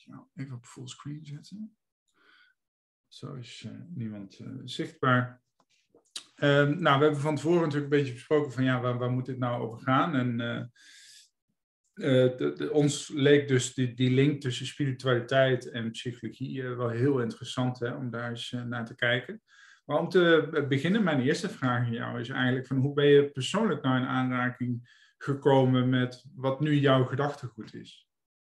jou even op fullscreen zetten. Zo is niemand zichtbaar. Nou, we hebben van tevoren natuurlijk een beetje besproken van ja, waar moet dit nou over gaan? En ons leek dus die link tussen spiritualiteit en psychologie wel heel interessant, hè, om daar eens naar te kijken. Maar om te beginnen, mijn eerste vraag aan jou is eigenlijk van hoe ben je persoonlijk nou in aanraking gekomen met wat nu jouw gedachtegoed is?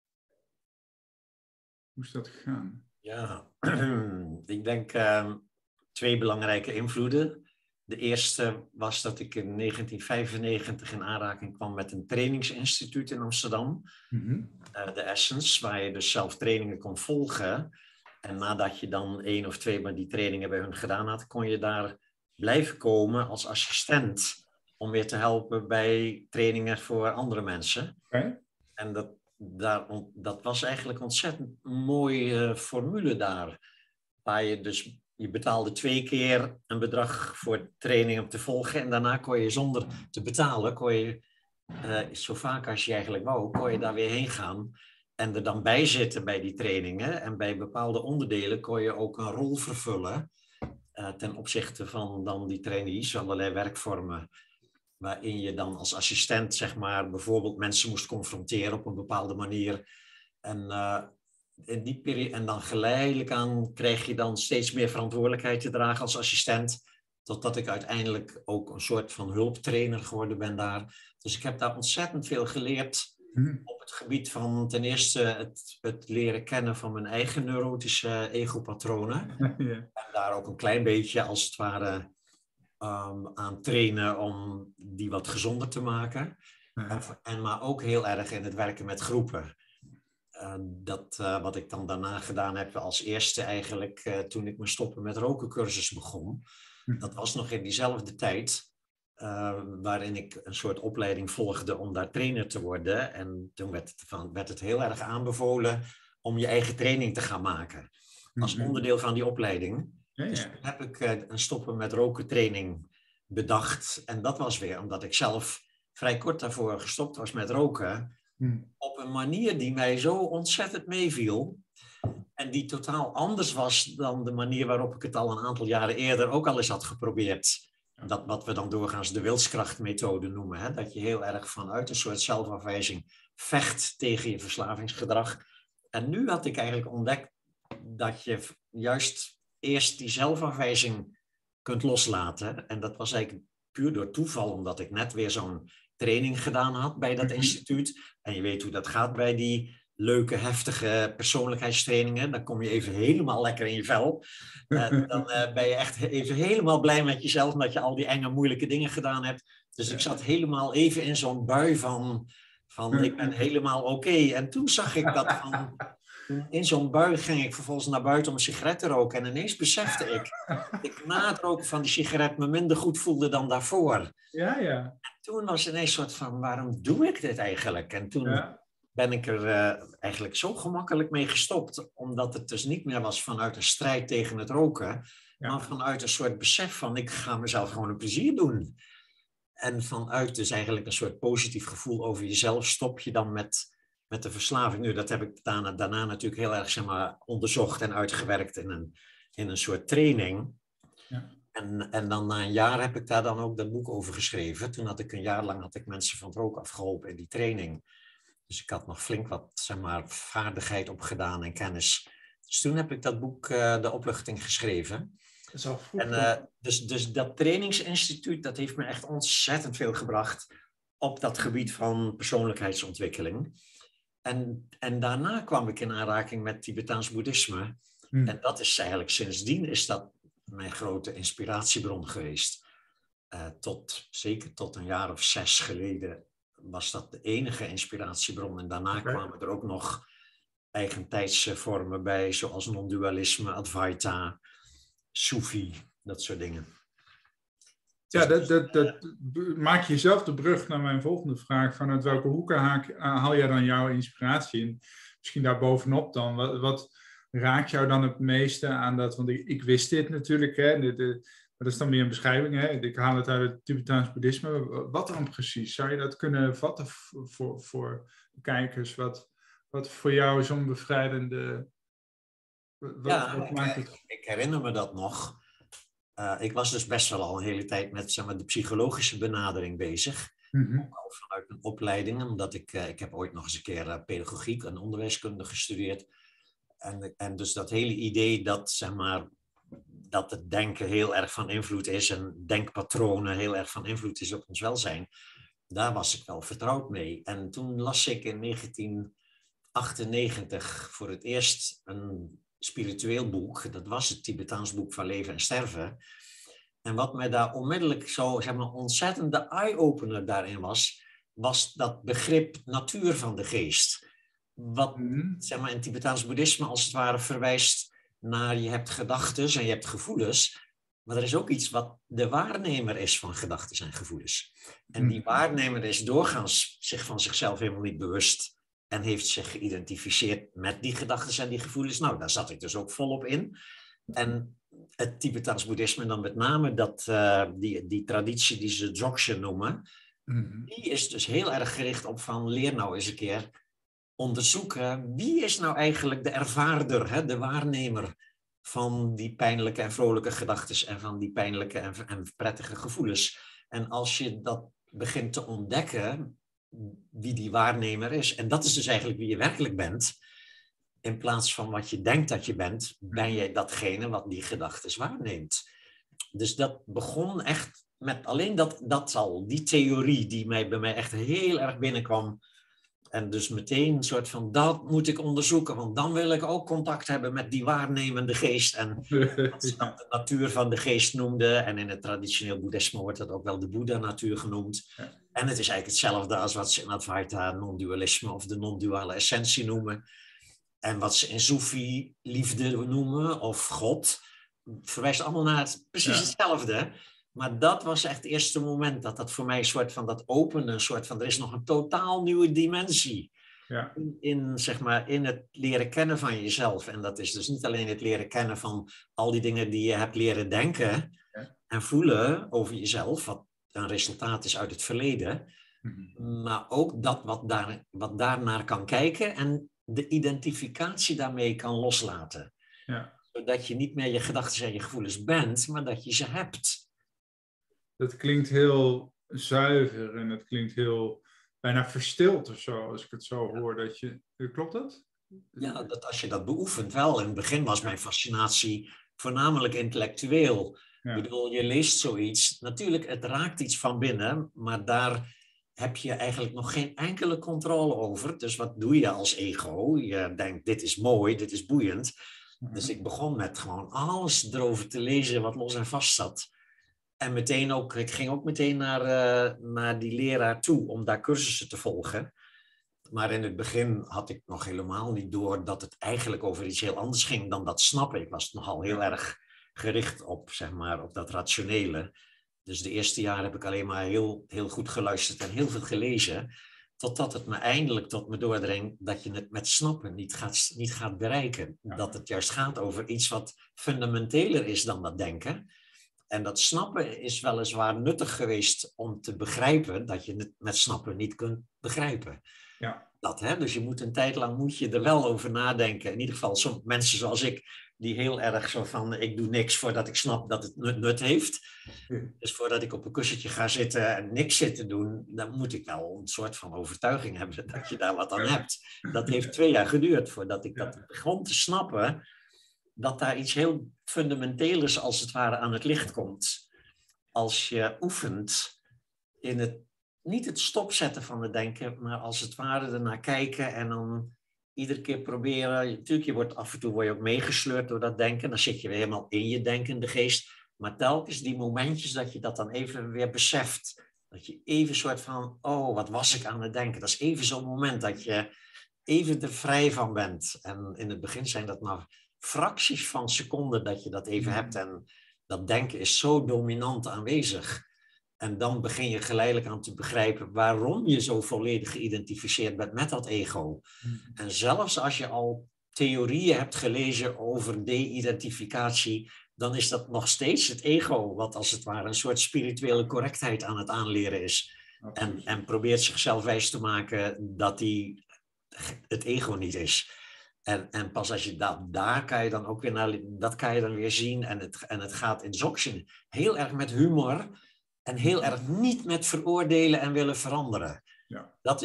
Hoe is dat gegaan? Ja, ik denk 2 belangrijke invloeden. De eerste was dat ik in 1995 in aanraking kwam met een trainingsinstituut in Amsterdam. De Essence, waar je dus zelf trainingen kon volgen. En nadat je dan 1 of 2 van die trainingen bij hun gedaan had, kon je daar blijven komen als assistent. Om weer te helpen bij trainingen voor andere mensen. Okay. En dat was eigenlijk een ontzettend mooie formule daar. Waar je betaalde 2 keer een bedrag voor training om te volgen. En daarna kon je zonder te betalen, zo vaak als je eigenlijk wou, kon je daar weer heen gaan. En er dan bij zitten bij die trainingen. En bij bepaalde onderdelen kon je ook een rol vervullen. Ten opzichte van dan die trainees, allerlei werkvormen. Waarin je dan als assistent, zeg maar, bijvoorbeeld mensen moest confronteren op een bepaalde manier. En in die periode, en dan geleidelijk aan kreeg je dan steeds meer verantwoordelijkheid te dragen als assistent. Totdat ik uiteindelijk ook een soort van hulptrainer geworden ben daar. Dus ik heb daar ontzettend veel geleerd op het gebied van ten eerste het leren kennen van mijn eigen neurotische egopatronen. En daar ook een klein beetje als het ware aan trainen om die wat gezonder te maken. Maar ook heel erg in het werken met groepen. Wat ik dan daarna gedaan heb als eerste eigenlijk toen ik mijn stoppen met roken cursus begon. Dat was nog in diezelfde tijd waarin ik een soort opleiding volgde om daar trainer te worden. En toen werd het heel erg aanbevolen om je eigen training te gaan maken. Als onderdeel van die opleiding. Dus toen heb ik een stoppen met roken training bedacht. En dat was weer omdat ik zelf vrij kort daarvoor gestopt was met roken. Op een manier die mij zo ontzettend meeviel. En die totaal anders was dan de manier waarop ik het al een aantal jaren eerder ook al eens had geprobeerd. Dat wat we dan doorgaans de wilskrachtmethode noemen. Hè? Dat je heel erg vanuit een soort zelfafwijzing vecht tegen je verslavingsgedrag. En nu had ik eigenlijk ontdekt dat je juist eerst die zelfafwijzing kunt loslaten. En dat was eigenlijk puur door toeval, omdat ik net weer zo'n training gedaan had bij dat instituut. En je weet hoe dat gaat bij die leuke, heftige persoonlijkheidstrainingen. Dan kom je even helemaal lekker in je vel. Dan ben je echt even helemaal blij met jezelf, omdat je al die enge, moeilijke dingen gedaan hebt. Dus ik zat helemaal even in zo'n bui van ik ben helemaal oké. En toen zag ik dat van... In zo'n bui ging ik vervolgens naar buiten om een sigaret te roken. En ineens besefte ik dat ik na het roken van die sigaret me minder goed voelde dan daarvoor. Ja. En toen was ineens een soort van, waarom doe ik dit eigenlijk? En toen ben ik er eigenlijk zo gemakkelijk mee gestopt. Omdat het dus niet meer was vanuit een strijd tegen het roken. Maar vanuit een soort besef van, ik ga mezelf gewoon een plezier doen. En vanuit dus eigenlijk een soort positief gevoel over jezelf stop je dan met de verslaving. Nu, dat heb ik daarna natuurlijk heel erg onderzocht en uitgewerkt in een soort training. Ja. En dan na een jaar heb ik daar dan ook dat boek over geschreven. Toen had ik een jaar lang mensen van het roken afgeholpen in die training. Dus ik had nog flink wat vaardigheid opgedaan en kennis. Dus toen heb ik dat boek De Opluchting geschreven. Dat is al vroeg. En dus dat trainingsinstituut, dat heeft me echt ontzettend veel gebracht op dat gebied van persoonlijkheidsontwikkeling. En daarna kwam ik in aanraking met Tibetaans boeddhisme. En dat is eigenlijk sindsdien is dat mijn grote inspiratiebron geweest. Zeker tot een jaar of 6 geleden was dat de enige inspiratiebron. En daarna kwamen er ook nog eigentijdse vormen bij, zoals non-dualisme, Advaita, Sufi, dat soort dingen. Ja, dat maak je zelf de brug naar mijn volgende vraag. Vanuit welke hoeken haal jij dan jouw inspiratie in? Misschien daar bovenop dan. Wat raakt jou dan het meeste aan dat? Want ik wist dit natuurlijk, hè. Maar dat is dan meer een beschrijving, hè. Ik haal het uit het Tibetaans boeddhisme. Wat dan precies? Zou je dat kunnen vatten voor de kijkers? Wat Wat voor jou zo'n bevrijdende... Wat maakt het... Ik herinner me dat nog. Ik was dus best wel al een hele tijd met zeg maar, de psychologische benadering bezig. Ook al vanuit een opleiding, omdat ik heb ooit nog eens een keer pedagogiek en onderwijskunde gestudeerd. En dus dat hele idee dat, zeg maar, dat het denken heel erg van invloed is en denkpatronen heel erg van invloed is op ons welzijn, daar was ik wel vertrouwd mee. En toen las ik in 1998 voor het eerst een spiritueel boek. Dat was het Tibetaans boek van Leven en Sterven. En wat mij daar onmiddellijk zo, zeg maar, ontzettende eye-opener daarin was dat begrip natuur van de geest. Wat, zeg maar, in Tibetaans boeddhisme als het ware verwijst naar je hebt gedachten en je hebt gevoelens. Maar er is ook iets wat de waarnemer is van gedachten en gevoelens. En die waarnemer is doorgaans zich van zichzelf helemaal niet bewust en heeft zich geïdentificeerd met die gedachten en die gevoelens. Nou, daar zat ik dus ook volop in. En het Tibetaans boeddhisme, dan met name die traditie die ze Dzogchen noemen, die is dus heel erg gericht op van leer nou eens een keer onderzoeken wie is nou eigenlijk de ervaarder, hè, de waarnemer van die pijnlijke en vrolijke gedachten en van die pijnlijke en prettige gevoelens. En als je dat begint te ontdekken, wie die waarnemer is, en dat is dus eigenlijk wie je werkelijk bent, in plaats van wat je denkt dat je bent, ben jij datgene wat die gedachten waarneemt. Dus dat begon echt met alleen dat al, die theorie die bij mij echt heel erg binnenkwam. En dus meteen een soort van, dat moet ik onderzoeken, want dan wil ik ook contact hebben met die waarnemende geest. En wat ze dan de natuur van de geest noemden. En in het traditioneel boeddhisme wordt dat ook wel de Boeddha-natuur genoemd. Ja. En het is eigenlijk hetzelfde als wat ze in Advaita non-dualisme of de non-duale essentie noemen. En wat ze in Soefi liefde noemen, of God, verwijst allemaal naar precies hetzelfde. Maar dat was echt het eerste moment dat voor mij een soort van dat opende, een soort van, er is nog een totaal nieuwe dimensie. Ja. Zeg maar, in het leren kennen van jezelf. En dat is dus niet alleen het leren kennen van al die dingen die je hebt leren denken en voelen over jezelf, wat een resultaat is uit het verleden. Maar ook dat wat daarnaar kan kijken en de identificatie daarmee kan loslaten. Ja. Zodat je niet meer je gedachten en je gevoelens bent, maar dat je ze hebt. Dat klinkt heel zuiver en het klinkt heel bijna verstild of zo, als ik het zo hoor. Klopt dat? Ja, dat als je dat beoefent wel. In het begin was mijn fascinatie voornamelijk intellectueel. Ja. Ik bedoel, je leest zoiets. Natuurlijk, het raakt iets van binnen, maar daar heb je eigenlijk nog geen enkele controle over. Dus wat doe je als ego? Je denkt, dit is mooi, dit is boeiend. Dus ik begon met gewoon alles erover te lezen wat los en vast zat. En ik ging ook meteen naar die leraar toe om daar cursussen te volgen. Maar in het begin had ik nog helemaal niet door dat het eigenlijk over iets heel anders ging dan dat snappen. Ik was nogal heel erg gericht op, zeg maar, op dat rationele. Dus de eerste jaren heb ik alleen maar heel, heel goed geluisterd en heel veel gelezen. Totdat het me eindelijk tot me doordring dat je het met snappen niet gaat bereiken. Ja. Dat het juist gaat over iets wat fundamenteler is dan dat denken. En dat snappen is weliswaar nuttig geweest om te begrijpen dat je het met snappen niet kunt begrijpen. Ja. Dus je moet een tijd lang er wel over nadenken. In ieder geval sommige mensen zoals ik, die heel erg zo van, ik doe niks voordat ik snap dat het nut heeft. Dus voordat ik op een kussentje ga zitten en niks zit te doen, dan moet ik wel een soort van overtuiging hebben dat je daar wat aan hebt. Dat heeft 2 jaar geduurd voordat ik dat begon te snappen, dat daar iets heel fundamenteels als het ware aan het licht komt. Als je oefent in niet het stopzetten van het denken, maar als het ware ernaar kijken en dan iedere keer proberen. Natuurlijk, af en toe word je ook meegesleurd door dat denken. Dan zit je weer helemaal in je denkende geest. Maar telkens die momentjes dat je dat dan even weer beseft. Dat je even soort van, oh, wat was ik aan het denken? Dat is even zo'n moment dat je even er vrij van bent. En in het begin zijn dat maar fracties van seconden dat je dat even hebt. En dat denken is zo dominant aanwezig. En dan begin je geleidelijk aan te begrijpen waarom je zo volledig geïdentificeerd bent met dat ego. En zelfs als je al theorieën hebt gelezen over de-identificatie, dan is dat nog steeds het ego wat als het ware een soort spirituele correctheid aan het aanleren is. En probeert zichzelf wijs te maken dat hij het ego niet is. En pas als je daar kan je dan ook weer dat kan je dan weer zien. En het gaat in Dzogchen heel erg met humor en heel erg niet met veroordelen en willen veranderen. Ja. Dat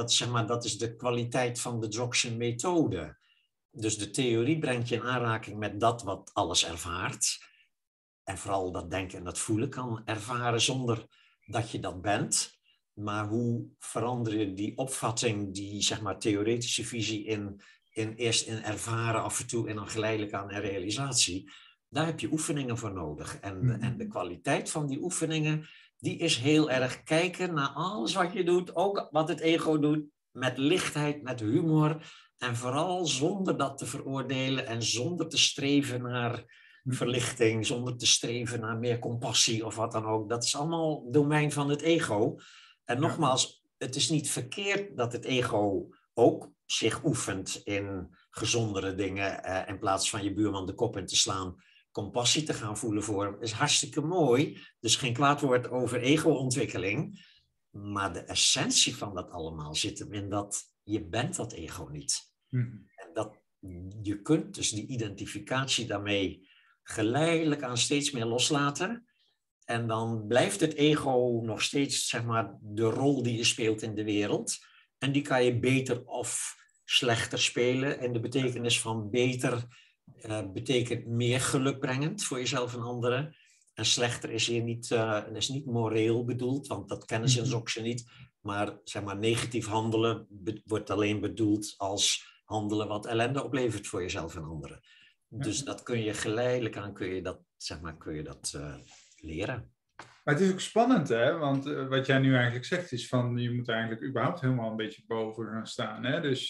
is de kwaliteit van de Dzogchen methode. Dus de theorie brengt je in aanraking met dat wat alles ervaart. En vooral dat denken en dat voelen kan ervaren zonder dat je dat bent. Maar hoe verander je die opvatting, die zeg maar theoretische visie eerst in ervaren af en toe en dan geleidelijk aan een realisatie. Daar heb je oefeningen voor nodig. En de kwaliteit van die oefeningen, die is heel erg kijken naar alles wat je doet, ook wat het ego doet, met lichtheid, met humor. En vooral zonder dat te veroordelen en zonder te streven naar verlichting, zonder te streven naar meer compassie of wat dan ook. Dat is allemaal domein van het ego. En nogmaals, het is niet verkeerd dat het ego ook zich oefent in gezondere dingen. In plaats van je buurman de kop in te slaan, compassie te gaan voelen voor hem. Is hartstikke mooi. Dus geen kwaad woord over ego-ontwikkeling. Maar de essentie van dat allemaal zit hem in dat je bent dat ego niet. En dat je kunt dus die identificatie daarmee geleidelijk aan steeds meer loslaten. En dan blijft het ego nog steeds, zeg maar, de rol die je speelt in de wereld. En die kan je beter of slechter spelen. En de betekenis van beter betekent meer gelukbrengend voor jezelf en anderen. En slechter is hier niet moreel bedoeld, want dat kennen ze in Dzogchen niet. Maar, zeg maar, negatief handelen wordt alleen bedoeld als handelen wat ellende oplevert voor jezelf en anderen. Dus dat kun je geleidelijk aan, kun je dat leren. Maar het is ook spannend, hè? Want wat jij nu eigenlijk zegt is van, je moet eigenlijk überhaupt helemaal een beetje boven gaan staan. Hè? Dus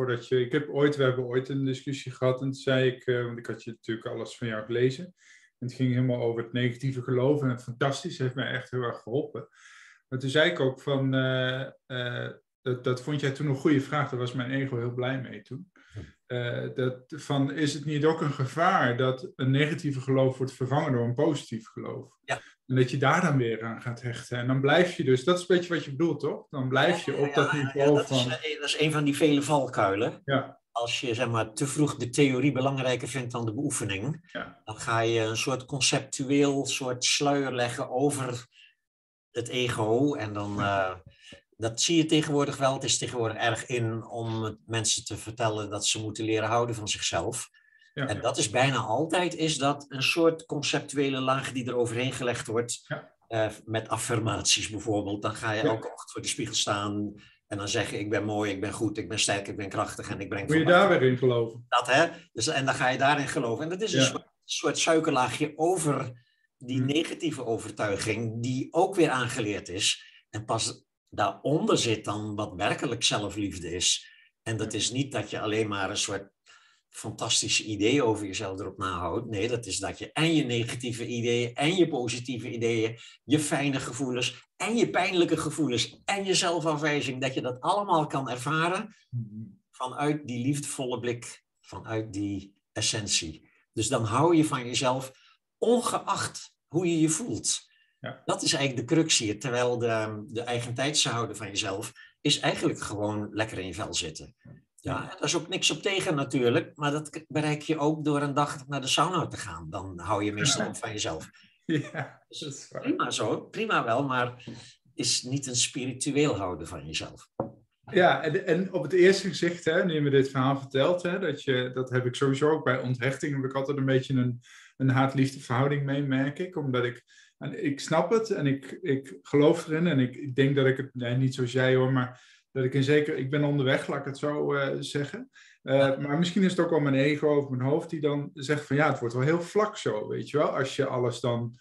we hebben ooit een discussie gehad en toen zei ik, want ik had je natuurlijk alles van jou gelezen. En het ging helemaal over het negatieve geloof en het fantastisch heeft mij echt heel erg geholpen. Maar toen zei ik ook van, dat vond jij toen een goede vraag, daar was mijn ego heel blij mee toen. Is het niet ook een gevaar dat een negatieve geloof wordt vervangen door een positief geloof? Ja. En dat je daar dan weer aan gaat hechten. En dan blijf je dus, dat is een beetje wat je bedoelt, toch? Dan blijf je op dat niveau van... Dat is een van die vele valkuilen. Ja. Als je, zeg maar, te vroeg de theorie belangrijker vindt dan de beoefening, dan ga je een soort conceptueel soort sluier leggen over het ego. En dan, dat zie je tegenwoordig wel. Het is tegenwoordig erg in om mensen te vertellen dat ze moeten leren houden van zichzelf. Ja. En dat is bijna altijd dat een soort conceptuele laag die er overheen gelegd wordt. Ja. Met affirmaties bijvoorbeeld. Dan ga je elke ochtend voor de spiegel staan en dan zeggen: ik ben mooi, ik ben goed, ik ben sterk, ik ben krachtig en ik breng... Moet je daar weer in geloven? Dat, hè? Dus, en dan ga je daarin geloven. En dat is een soort suikerlaagje over die negatieve overtuiging die ook weer aangeleerd is. En pas daaronder zit dan wat werkelijk zelfliefde is. En dat is niet dat je alleen maar een soort fantastische ideeën over jezelf erop nahoudt. Nee, dat is dat je en je negatieve ideeën en je positieve ideeën, je fijne gevoelens en je pijnlijke gevoelens en je zelfafwijzing, dat je dat allemaal kan ervaren vanuit die liefdevolle blik, vanuit die essentie. Dus dan hou je van jezelf, ongeacht hoe je je voelt. Ja. Dat is eigenlijk de crux hier. Terwijl de eigentijdse houden van jezelf is eigenlijk gewoon lekker in je vel zitten. Ja, daar is ook niks op tegen natuurlijk, maar dat bereik je ook door een dag naar de sauna te gaan. Dan hou je meestal op van jezelf. Ja, dat is waar. Prima zo, prima wel, maar is niet een spiritueel houden van jezelf. Ja, en op het eerste gezicht, hè, nu je me dit verhaal vertelt, hè, dat heb ik sowieso ook bij onthechting, heb ik altijd een beetje een haat-liefde verhouding mee, merk ik. Omdat ik snap het en ik geloof erin en ik denk dat ik het, niet zoals jij hoor, maar dat ik ben onderweg, laat ik het zo zeggen. Maar misschien is het ook wel mijn ego of mijn hoofd die dan zegt van ja, het wordt wel heel vlak zo, weet je wel. Als je alles dan,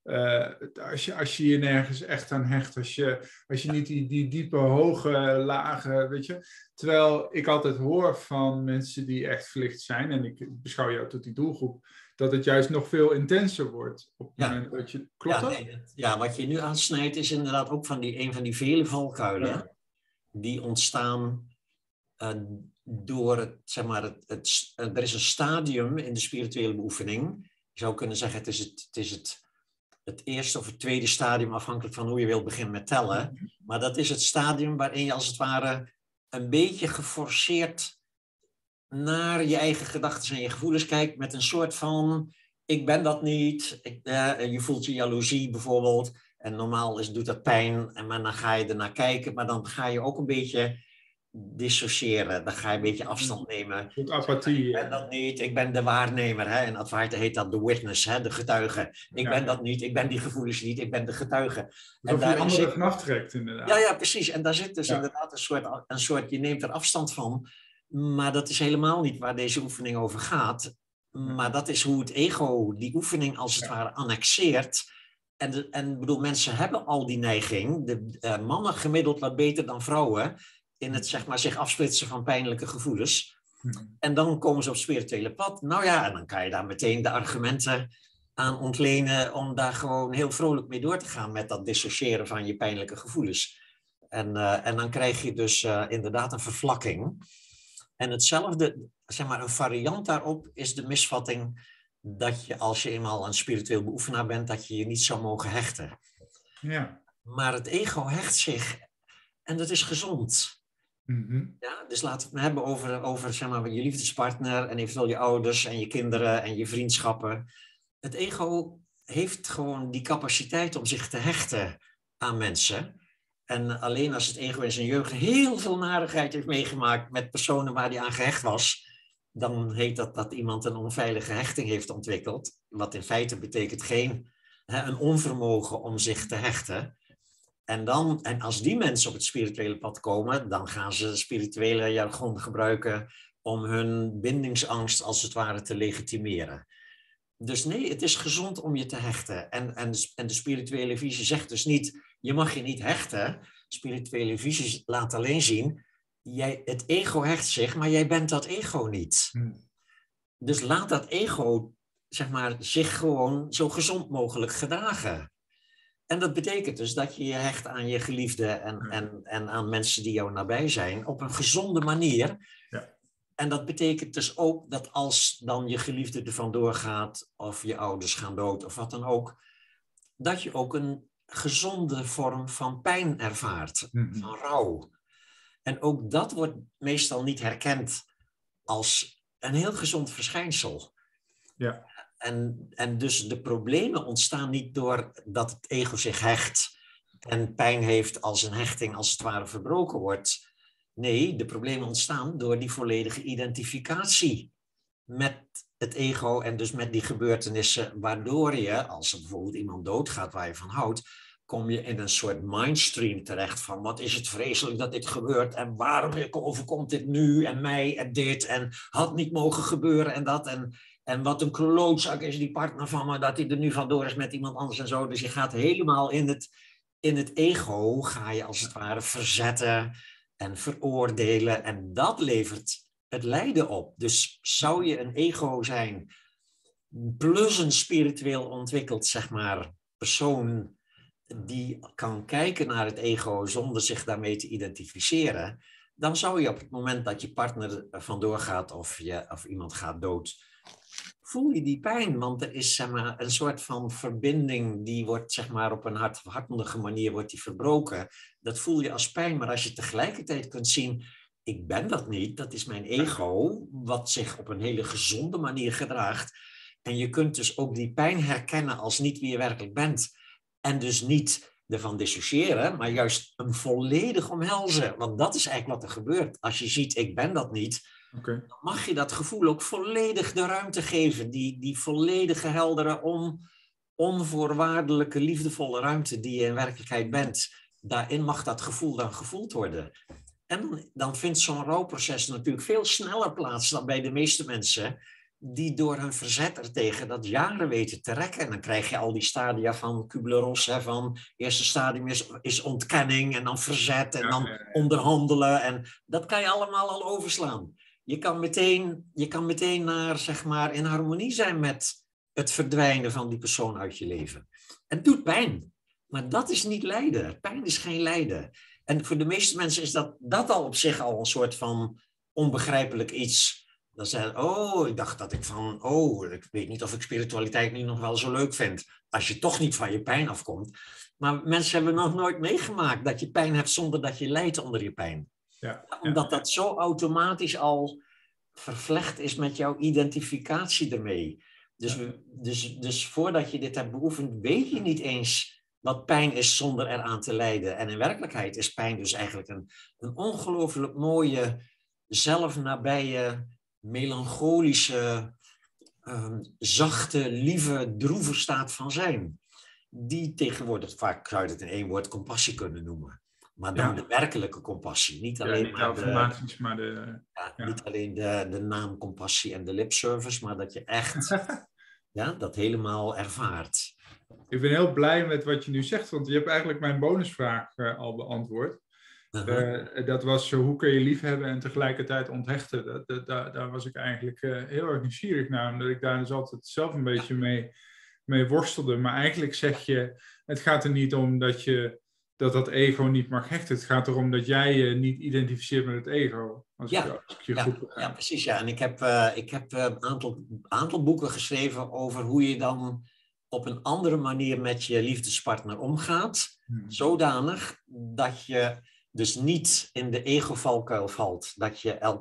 als je je nergens echt aan hecht, als je niet die diepe, hoge lagen, weet je. Terwijl ik altijd hoor van mensen die echt verlicht zijn, en ik beschouw jou tot die doelgroep, dat het juist nog veel intenser wordt op het moment dat je... Klopt dat? Ja, wat je nu aansnijdt is inderdaad ook een van die vele valkuilen. Ja. Die ontstaan door er is een stadium in de spirituele beoefening. Je zou kunnen zeggen, het is het eerste of het tweede stadium, afhankelijk van hoe je wilt beginnen met tellen. Maar dat is het stadium waarin je als het ware een beetje geforceerd naar je eigen gedachten en je gevoelens kijkt met een soort van, ik ben dat niet. Je voelt je jaloezie bijvoorbeeld. En normaal doet dat pijn, maar dan ga je ernaar kijken. Maar dan ga je ook een beetje dissociëren. Dan ga je een beetje afstand nemen. Een soort apathie. Ik ben dat niet, ik ben de waarnemer. Hè? In Advaita heet dat de witness, hè? De getuige. Ik ben dat niet, ik ben die gevoelens niet, ik ben de getuige. Alsof je andere vanaf trekt, inderdaad. Ja, precies. En daar zit dus inderdaad een soort, je neemt er afstand van. Maar dat is helemaal niet waar deze oefening over gaat. Maar dat is hoe het ego die oefening als het ware annexeert. En bedoel, mensen hebben al die neiging. De mannen gemiddeld wat beter dan vrouwen in het zeg maar, zich afsplitsen van pijnlijke gevoelens. En dan komen ze op het spirituele pad. Nou ja, en dan kan je daar meteen de argumenten aan ontlenen om daar gewoon heel vrolijk mee door te gaan met dat dissociëren van je pijnlijke gevoelens. En dan krijg je dus inderdaad een vervlakking. En hetzelfde, zeg maar, een variant daarop is de misvatting dat je als je eenmaal een spiritueel beoefenaar bent, dat je je niet zou mogen hechten. Ja. Maar het ego hecht zich en dat is gezond. Mm-hmm. Ja, dus laten we het hebben over zeg maar, je liefdespartner en eventueel je ouders en je kinderen en je vriendschappen. Het ego heeft gewoon die capaciteit om zich te hechten aan mensen. En alleen als het ego in zijn jeugd heel veel narigheid heeft meegemaakt met personen waar hij aan gehecht was, dan heet dat iemand een onveilige hechting heeft ontwikkeld. Wat in feite betekent een onvermogen om zich te hechten. En als die mensen op het spirituele pad komen, dan gaan ze spirituele jargon gebruiken om hun bindingsangst als het ware te legitimeren. Dus nee, het is gezond om je te hechten. En de spirituele visie zegt dus niet, je mag je niet hechten. Spirituele visie laat alleen zien, het ego hecht zich, maar jij bent dat ego niet. Dus laat dat ego, zeg maar, zich gewoon zo gezond mogelijk gedragen. En dat betekent dus dat je je hecht aan je geliefde en aan mensen die jou nabij zijn op een gezonde manier. Ja. En dat betekent dus ook dat als dan je geliefde er vandoor gaat of je ouders gaan dood of wat dan ook, dat je ook een gezonde vorm van pijn ervaart, van rouw. En ook dat wordt meestal niet herkend als een heel gezond verschijnsel. Ja. En dus de problemen ontstaan niet doordat het ego zich hecht en pijn heeft als een hechting als het ware verbroken wordt. Nee, de problemen ontstaan door die volledige identificatie met het ego en dus met die gebeurtenissen, waardoor je, als er bijvoorbeeld iemand doodgaat waar je van houdt, kom je in een soort mindstream terecht van wat is het vreselijk dat dit gebeurt en waarom overkomt dit nu en mij en dit en had niet mogen gebeuren en dat en wat een klootzak is die partner van me dat hij er nu vandoor is met iemand anders en zo. Dus je gaat helemaal in het ego, ga je als het ware verzetten en veroordelen en dat levert het lijden op. Dus zou je een ego zijn plus een spiritueel ontwikkeld, zeg maar, persoon die kan kijken naar het ego zonder zich daarmee te identificeren, dan zou je op het moment dat je partner vandoor gaat of iemand gaat dood, voel je die pijn. Want er is zeg maar, een soort van verbinding die wordt zeg maar, op een hardhandige manier wordt die verbroken. Dat voel je als pijn, maar als je tegelijkertijd kunt zien, ik ben dat niet, dat is mijn ego, wat zich op een hele gezonde manier gedraagt. En je kunt dus ook die pijn herkennen als niet wie je werkelijk bent. En dus niet ervan dissociëren, maar juist hem volledig omhelzen. Want dat is eigenlijk wat er gebeurt. Als je ziet, ik ben dat niet, dan mag je dat gevoel ook volledig de ruimte geven. Die volledige, heldere, onvoorwaardelijke, liefdevolle ruimte die je in werkelijkheid bent. Daarin mag dat gevoel dan gevoeld worden. En dan vindt zo'n rouwproces natuurlijk veel sneller plaats dan bij de meeste mensen, die door hun verzet ertegen dat jaren weten te rekken. En dan krijg je al die stadia van Kubler-Ross, van het eerste stadium is ontkenning en dan verzet en dan onderhandelen. En dat kan je allemaal al overslaan. Je kan meteen naar, zeg maar, in harmonie zijn met het verdwijnen van die persoon uit je leven. Het doet pijn, maar dat is niet lijden. Pijn is geen lijden. En voor de meeste mensen is dat al op zich al een soort van onbegrijpelijk iets. Dan zeggen, ik dacht dat ik weet niet of ik spiritualiteit nu nog wel zo leuk vind. Als je toch niet van je pijn afkomt. Maar mensen hebben nog nooit meegemaakt dat je pijn hebt zonder dat je lijdt onder je pijn. Omdat dat zo automatisch al vervlecht is met jouw identificatie ermee. Dus voordat je dit hebt beoefend, weet je niet eens wat pijn is zonder eraan te lijden. En in werkelijkheid is pijn dus eigenlijk een ongelooflijk mooie, zelfnabije, melancholische, zachte, lieve, droeve staat van zijn. Die tegenwoordig, vaak zou je het in één woord compassie kunnen noemen. Maar dan de werkelijke compassie. Niet alleen, niet alleen de naam compassie en de lipservice, maar dat je echt dat helemaal ervaart. Ik ben heel blij met wat je nu zegt, want je hebt eigenlijk mijn bonusvraag al beantwoord. Dat was, hoe kun je liefhebben en tegelijkertijd onthechten? Daar was ik eigenlijk heel erg nieuwsgierig naar, omdat ik daar dus altijd zelf een beetje mee worstelde. Maar eigenlijk zeg je, het gaat er niet om dat ego niet mag hechten. Het gaat erom dat jij je niet identificeert met het ego. Als ik je goed begrijp. Ja, precies. Ja. En ik heb een aantal boeken geschreven over hoe je dan op een andere manier met je liefdespartner omgaat. Zodanig dat je dus niet in de ego-valkuil valt. Dat je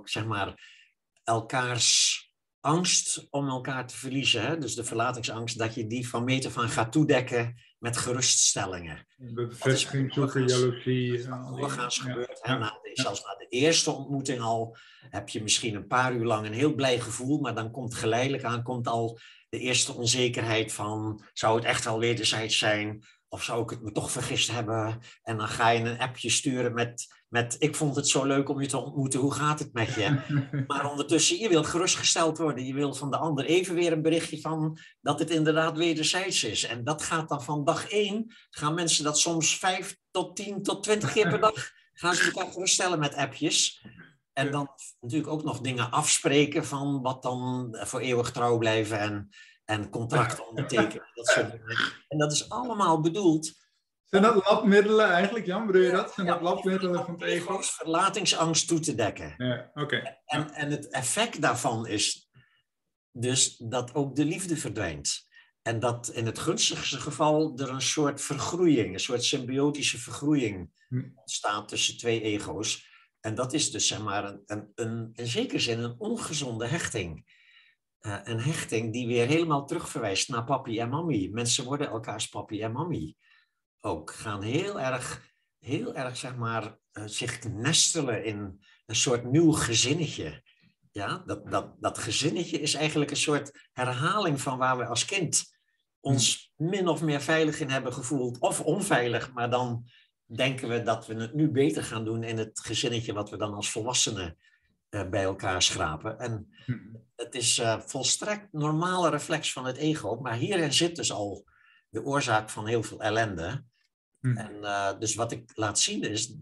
elkaars angst om elkaar te verliezen, hè? Dus de verlatingsangst, dat je die van meet af aan gaat toedekken met geruststellingen. Bevestiging zoeken, jaloezie. Doorgaans gebeurt. Zelfs na de eerste ontmoeting al heb je misschien een paar uur lang een heel blij gevoel, maar dan komt geleidelijk aan al de eerste onzekerheid van, zou het echt wel wederzijds zijn? Of zou ik het me toch vergist hebben? En dan ga je een appje sturen met ik vond het zo leuk om je te ontmoeten, hoe gaat het met je? Maar ondertussen, je wilt gerustgesteld worden. Je wilt van de ander even weer een berichtje van dat het inderdaad wederzijds is. En dat gaat dan van dag 1, gaan mensen dat soms 5 tot 10 tot 20 keer per dag, gaan ze elkaar geruststellen met appjes. En dan natuurlijk ook nog dingen afspreken van wat dan voor eeuwig trouw blijven en contracten ondertekenen. Dat soort dingen. En dat is allemaal bedoeld. Zijn dat labmiddelen eigenlijk, Jan? Bedoel je dat? Zijn dat labmiddelen van het ego? Verlatingsangst toe te dekken. Ja, en het effect daarvan is dus dat ook de liefde verdwijnt. En dat in het gunstigste geval er een soort vergroeiing, een soort symbiotische vergroeiing ontstaat tussen twee ego's. En dat is dus zeg maar in zekere zin een ongezonde hechting. Een hechting die weer helemaal terugverwijst naar papi en mami. Mensen worden elkaars papi en mami. Ook gaan heel erg zeg maar, zich nestelen in een soort nieuw gezinnetje. Ja, dat gezinnetje is eigenlijk een soort herhaling van waar we als kind ons min of meer veilig in hebben gevoeld. Of onveilig, maar dan denken we dat we het nu beter gaan doen in het gezinnetje wat we dan als volwassenen bij elkaar schrapen. En het is volstrekt normale reflex van het ego, maar hierin zit dus al de oorzaak van heel veel ellende. En dus wat ik laat zien is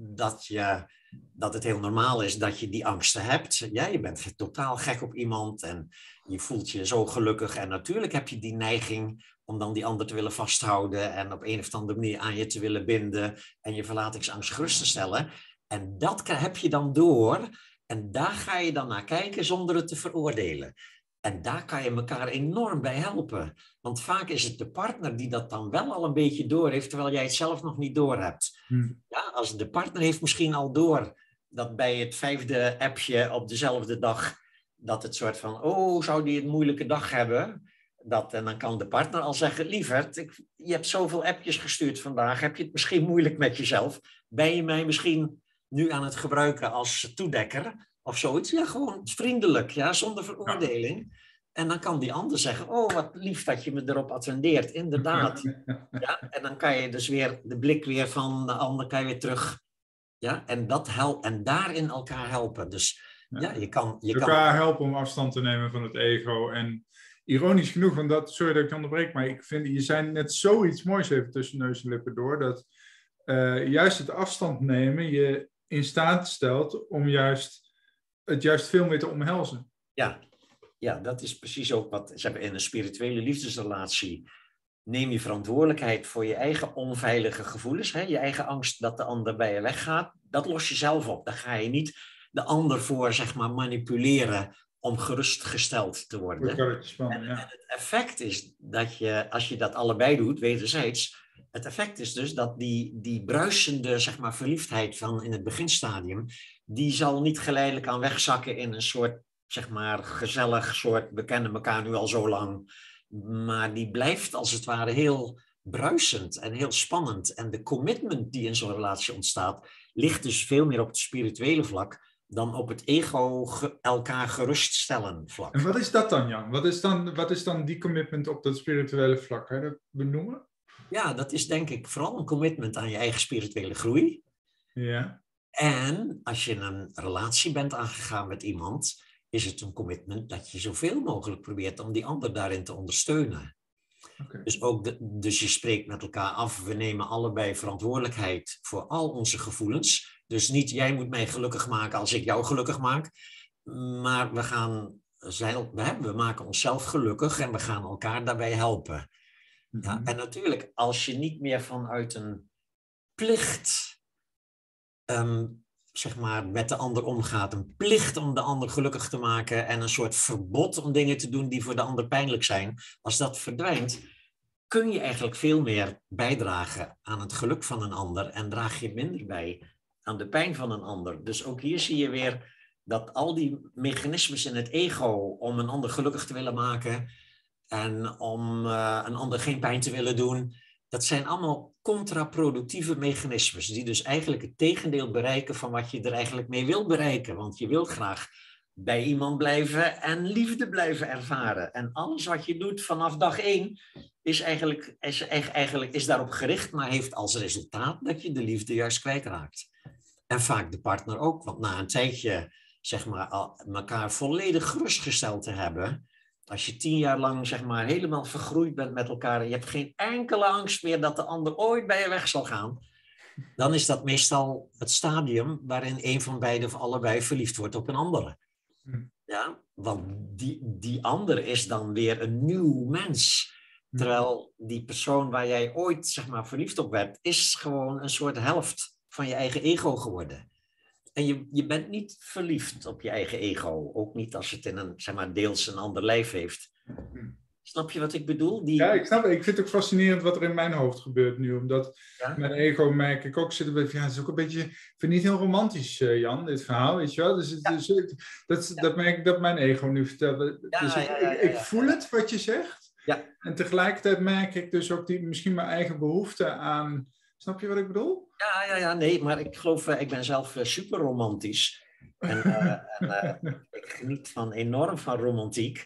dat het heel normaal is dat je die angsten hebt. Ja, je bent totaal gek op iemand en je voelt je zo gelukkig. En natuurlijk heb je die neiging om dan die ander te willen vasthouden en op een of andere manier aan je te willen binden en je verlatingsangst gerust te stellen. En dat heb je dan door en daar ga je dan naar kijken zonder het te veroordelen. En daar kan je elkaar enorm bij helpen. Want vaak is het de partner die dat dan wel al een beetje door heeft, terwijl jij het zelf nog niet door hebt. Ja, als de partner heeft misschien al door dat bij het 5e appje op dezelfde dag, dat het soort van, zou die een moeilijke dag hebben? En dan kan de partner al zeggen, lieverd, je hebt zoveel appjes gestuurd vandaag, heb je het misschien moeilijk met jezelf? Ben je mij misschien nu aan het gebruiken als toedekker? Of zoiets. Ja, gewoon vriendelijk, ja, zonder veroordeling. En dan kan die ander zeggen, wat lief dat je me erop attendeert. Inderdaad. Ja, en dan kan je dus weer de blik weer van de ander kan je weer terug. Ja, en dat helpt. En daarin elkaar helpen. Dus je kan elkaar helpen om afstand te nemen van het ego. En ironisch genoeg, sorry dat ik onderbreek, maar ik vind, je zei net zoiets moois even tussen neus en lippen door, dat juist het afstand nemen je in staat stelt om het juist veel meer te omhelzen. Ja, dat is precies ook wat ze hebben in een spirituele liefdesrelatie. Neem je verantwoordelijkheid voor je eigen onveilige gevoelens. Hè? Je eigen angst dat de ander bij je weggaat. Dat los je zelf op. Daar ga je niet de ander voor zeg maar, manipuleren om gerustgesteld te worden. En het effect is dat je, als je dat allebei doet, wederzijds, het effect is dus dat die bruisende zeg maar, verliefdheid van in het beginstadium, die zal niet geleidelijk aan wegzakken in een soort, zeg maar, gezellig soort, we kennen elkaar nu al zo lang. Maar die blijft als het ware heel bruisend en heel spannend. En de commitment die in zo'n relatie ontstaat, ligt dus veel meer op het spirituele vlak dan op het ego elkaar geruststellen vlak. En wat is dat dan, Jan? Wat is dan die commitment op dat spirituele vlak? Kan je dat benoemen? Ja, dat is denk ik vooral een commitment aan je eigen spirituele groei. Ja. En als je een relatie bent aangegaan met iemand, is het een commitment dat je zoveel mogelijk probeert om die ander daarin te ondersteunen. Okay. Dus je spreekt met elkaar af, we nemen allebei verantwoordelijkheid voor al onze gevoelens. Dus niet jij moet mij gelukkig maken als ik jou gelukkig maak. Maar we maken onszelf gelukkig en we gaan elkaar daarbij helpen. Mm-hmm. Ja, en natuurlijk, als je niet meer vanuit een plicht zeg maar, met de ander omgaat. Een plicht om de ander gelukkig te maken en een soort verbod om dingen te doen die voor de ander pijnlijk zijn. Als dat verdwijnt, kun je eigenlijk veel meer bijdragen aan het geluk van een ander en draag je minder bij aan de pijn van een ander. Dus ook hier zie je weer dat al die mechanismes in het ego om een ander gelukkig te willen maken en om een ander geen pijn te willen doen, dat zijn allemaal contraproductieve mechanismes die dus eigenlijk het tegendeel bereiken van wat je er eigenlijk mee wil bereiken. Want je wilt graag bij iemand blijven en liefde blijven ervaren. En alles wat je doet vanaf dag 1 is eigenlijk daarop gericht, maar heeft als resultaat dat je de liefde juist kwijtraakt. En vaak de partner ook, want na een tijdje zeg maar elkaar volledig gerustgesteld te hebben, als je 10 jaar lang zeg maar helemaal vergroeid bent met elkaar en je hebt geen enkele angst meer dat de ander ooit bij je weg zal gaan, dan is dat meestal het stadium waarin een van beiden of allebei verliefd wordt op een andere. Ja, want die ander is dan weer een nieuw mens. Terwijl die persoon waar jij ooit zeg maar verliefd op werd, is gewoon een soort helft van je eigen ego geworden. En je bent niet verliefd op je eigen ego. Ook niet als het in een, zeg maar, deels een ander lijf heeft. Snap je wat ik bedoel? Ja, ik snap het. Ik vind het ook fascinerend wat er in mijn hoofd gebeurt nu. Omdat mijn ego, merk ik ook, zit bij. Ja, het is ook een beetje. Ik vind het niet heel romantisch, Jan, dit verhaal. Weet je wel? Dus, dat merk ik dat mijn ego nu vertelt. Dus ik voel het wat je zegt. Ja. En tegelijkertijd merk ik dus ook misschien mijn eigen behoefte aan. Snap je wat ik bedoel? Nee, maar ik geloof, ik ben zelf super romantisch. En ik geniet enorm van romantiek.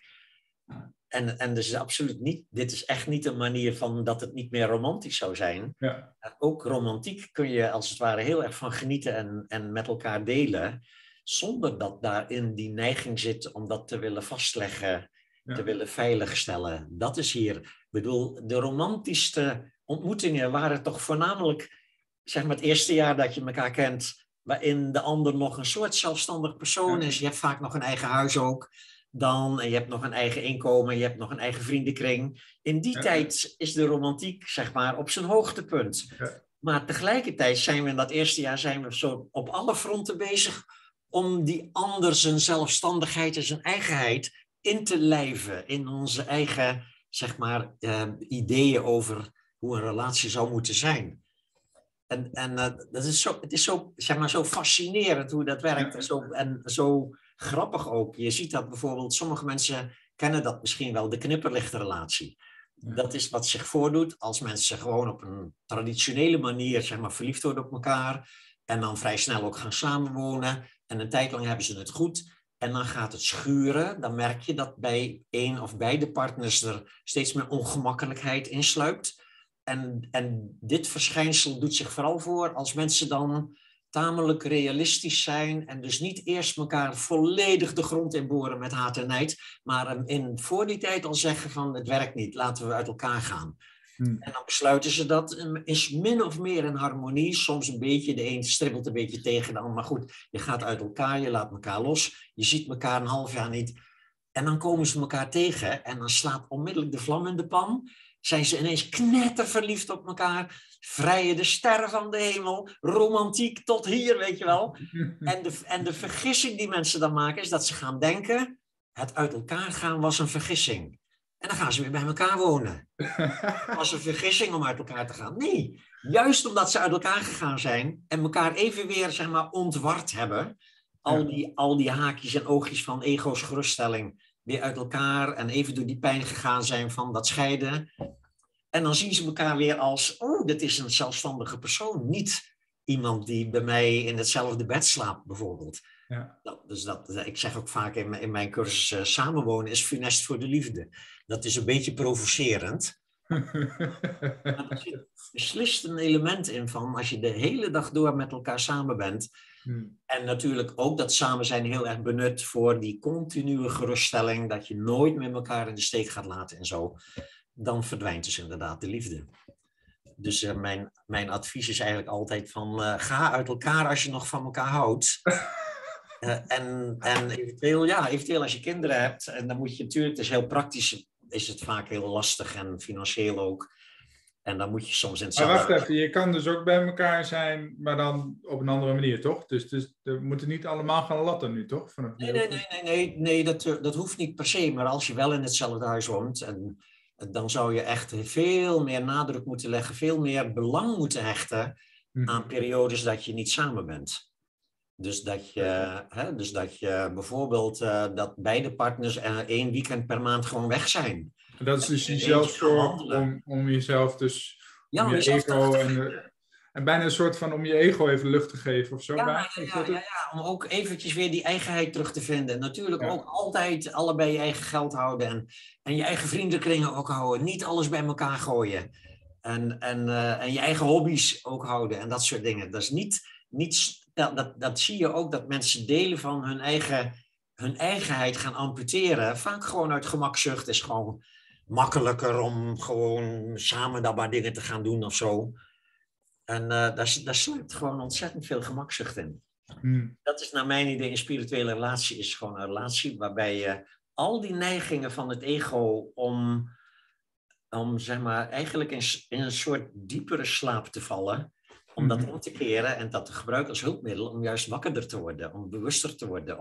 En dus absoluut niet, dit is echt niet een manier van dat het niet meer romantisch zou zijn. Ja. Ook romantiek kun je als het ware heel erg van genieten en met elkaar delen. Zonder dat daarin die neiging zit om dat te willen vastleggen, te willen veiligstellen. Dat is hier, ik bedoel, de romantischste ontmoetingen waren toch voornamelijk, zeg maar, het eerste jaar dat je elkaar kent, waarin de ander nog een soort zelfstandig persoon is. Je hebt vaak nog een eigen huis ook. En je hebt nog een eigen inkomen, je hebt nog een eigen vriendenkring. In die tijd is de romantiek, zeg maar, op zijn hoogtepunt. Ja. Maar tegelijkertijd zijn we in dat eerste jaar zo op alle fronten bezig om die ander zijn zelfstandigheid en zijn eigenheid in te lijven. In onze eigen, zeg maar, ideeën over hoe een relatie zou moeten zijn. Dat is het is zo, zeg maar, zo fascinerend hoe dat werkt. En zo grappig ook. Je ziet dat bijvoorbeeld, sommige mensen kennen dat misschien wel, de knipperlichtrelatie. Ja. Dat is wat zich voordoet als mensen gewoon op een traditionele manier, zeg maar, verliefd worden op elkaar. En dan vrij snel ook gaan samenwonen. En een tijd lang hebben ze het goed. En dan gaat het schuren. Dan merk je dat bij één of beide partners er steeds meer ongemakkelijkheid insluipt. En dit verschijnsel doet zich vooral voor als mensen dan tamelijk realistisch zijn en dus niet eerst elkaar volledig de grond inboren met haat en nijd, maar voor die tijd al zeggen van het werkt niet, laten we uit elkaar gaan. En dan besluiten ze dat, is min of meer in harmonie, soms een beetje, de een stribbelt een beetje tegen de ander, maar goed, je gaat uit elkaar, je laat elkaar los, je ziet elkaar een half jaar niet en dan komen ze elkaar tegen en dan slaat onmiddellijk de vlam in de pan. Zijn ze ineens knetterverliefd op elkaar, vrijen de sterren van de hemel, romantiek tot hier, weet je wel. En de vergissing die mensen dan maken is dat ze gaan denken, het uit elkaar gaan was een vergissing. En dan gaan ze weer bij elkaar wonen. Het was een vergissing om uit elkaar te gaan. Nee, juist omdat ze uit elkaar gegaan zijn en elkaar even weer, zeg maar, ontward hebben. Al die haakjes en oogjes van ego's geruststelling weer uit elkaar en even door die pijn gegaan zijn van dat scheiden. En dan zien ze elkaar weer als, oh, dit is een zelfstandige persoon. Niet iemand die bij mij in hetzelfde bed slaapt, bijvoorbeeld. Ja. Ik zeg ook vaak in mijn cursus, samenwonen is funest voor de liefde. Dat is een beetje provocerend. Maar er zit beslist een element in van als je de hele dag door met elkaar samen bent. En natuurlijk ook dat samen zijn heel erg benut voor die continue geruststelling. Dat je nooit met elkaar in de steek gaat laten en zo. Dan verdwijnt dus inderdaad de liefde. Dus mijn advies is eigenlijk altijd van ga uit elkaar als je nog van elkaar houdt. En eventueel als je kinderen hebt, en dan moet je natuurlijk, het is heel praktisch, is het vaak heel lastig en financieel ook. En dan moet je soms in hetzelfde... Maar wacht even, je kan dus ook bij elkaar zijn, maar dan op een andere manier, toch? Dus we moeten niet allemaal gaan latten nu, toch? Nee, dat hoeft niet per se. Maar als je wel in hetzelfde huis woont, dan zou je echt veel meer nadruk moeten leggen, veel meer belang moeten hechten aan periodes dat je niet samen bent. Dus dat je bijvoorbeeld dat beide partners 1 weekend per maand gewoon weg zijn. En dat is dus jezelf zorgen om jezelf dus, om je ego en bijna een soort van om je ego even lucht te geven of zo. Ja, om ook eventjes weer die eigenheid terug te vinden. En natuurlijk ook altijd allebei je eigen geld houden en je eigen vriendenkringen ook houden. Niet alles bij elkaar gooien. En je eigen hobby's ook houden en dat soort dingen. Dat is niet dat zie je ook, dat mensen delen van hun eigenheid gaan amputeren. Vaak gewoon uit gemakzucht. Het is gewoon makkelijker om gewoon samen daar maar dingen te gaan doen of zo. En daar sluipt gewoon ontzettend veel gemakzucht in. Dat is naar mijn idee, een spirituele relatie is gewoon een relatie waarbij je al die neigingen van het ego om zeg maar eigenlijk in een soort diepere slaap te vallen, om dat om te keren en dat te gebruiken als hulpmiddel om juist wakkerder te worden, om bewuster te worden,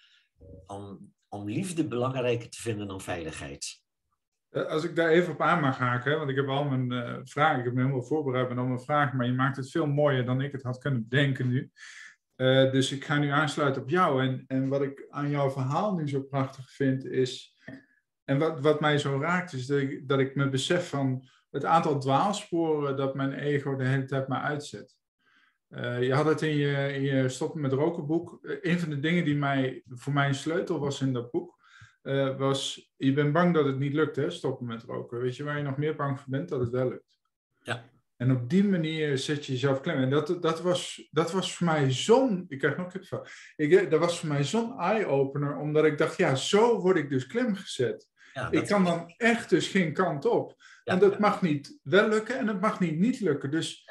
om liefde belangrijker te vinden dan veiligheid. Als ik daar even op aan mag haken, want ik heb al mijn vragen, ik heb me helemaal voorbereid met al mijn vragen, maar je maakt het veel mooier dan ik het had kunnen bedenken nu. Dus ik ga nu aansluiten op jou. En wat ik aan jouw verhaal nu zo prachtig vind is, en wat mij zo raakt, is dat ik me besef van het aantal dwaalsporen dat mijn ego de hele tijd maar uitzet. Je had het in je Stoppen met Roken boek. Een van de dingen die voor mij een sleutel was in dat boek, was, je bent bang dat het niet lukt, hè, stoppen met roken. Weet je waar je nog meer bang voor bent? Dat het wel lukt. Ja. En op die manier zet je jezelf klem. En dat was voor mij zo'n... Ik krijg nog kipvel. Dat was voor mij zo'n eye-opener, omdat ik dacht, ja, zo word ik dus klem gezet. Ja, ik kan dan echt dus geen kant op. Ja, en dat mag niet wel lukken en dat mag niet lukken. Dus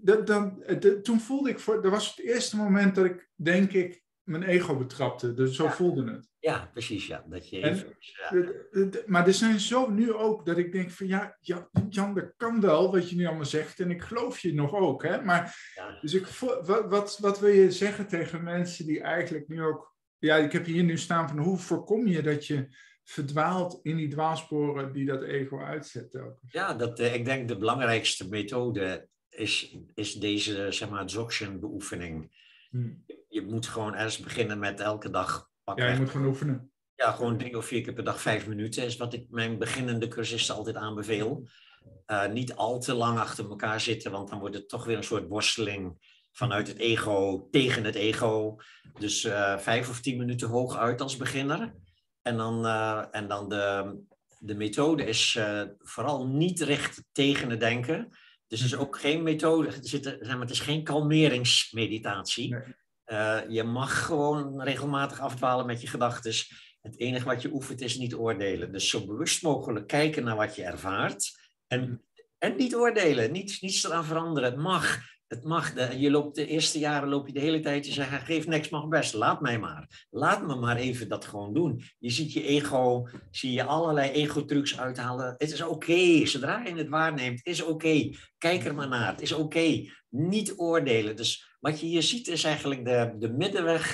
toen voelde ik, dat was het eerste moment dat ik, denk ik, mijn ego betrapte. Dus zo voelde het. Ja, precies, ja. Dat je even, maar er zijn zo nu ook dat ik denk van Jan, dat kan wel wat je nu allemaal zegt. En ik geloof je nog ook. Hè? Maar, dus wat wil je zeggen tegen mensen die eigenlijk nu ook... Ja, ik heb hier nu staan van hoe voorkom je dat je verdwaalt in die dwaalsporen die dat ego uitzet telkens? Ja, ik denk de belangrijkste methode is deze, zeg maar, Dzogchen-beoefening. Je moet gewoon eerst beginnen met elke dag pakken. Ja, je moet gewoon oefenen. Ja, gewoon 3 of 4 keer per dag 5 minuten is wat ik mijn beginnende cursisten altijd aanbeveel. Niet al te lang achter elkaar zitten, want dan wordt het toch weer een soort worsteling vanuit het ego tegen het ego. Dus 5 of 10 minuten hooguit als beginner. En dan de methode is vooral niet recht tegen het denken. Dus het is ook geen methode, het is geen kalmeringsmeditatie. Nee. Je mag gewoon regelmatig afdwalen met je gedachten. Het enige wat je oefent is niet oordelen. Dus zo bewust mogelijk kijken naar wat je ervaart. En niet oordelen, niets eraan veranderen. Het mag. De eerste jaren loop je de hele tijd te zeggen, geef niks, mag best, laat mij maar. Laat me maar even dat gewoon doen. Je ziet je ego, zie je allerlei ego-trucs uithalen. Het is oké, zodra je het waarneemt, is oké. Kijk er maar naar, het is oké. Niet oordelen. Dus wat je hier ziet is eigenlijk de middenweg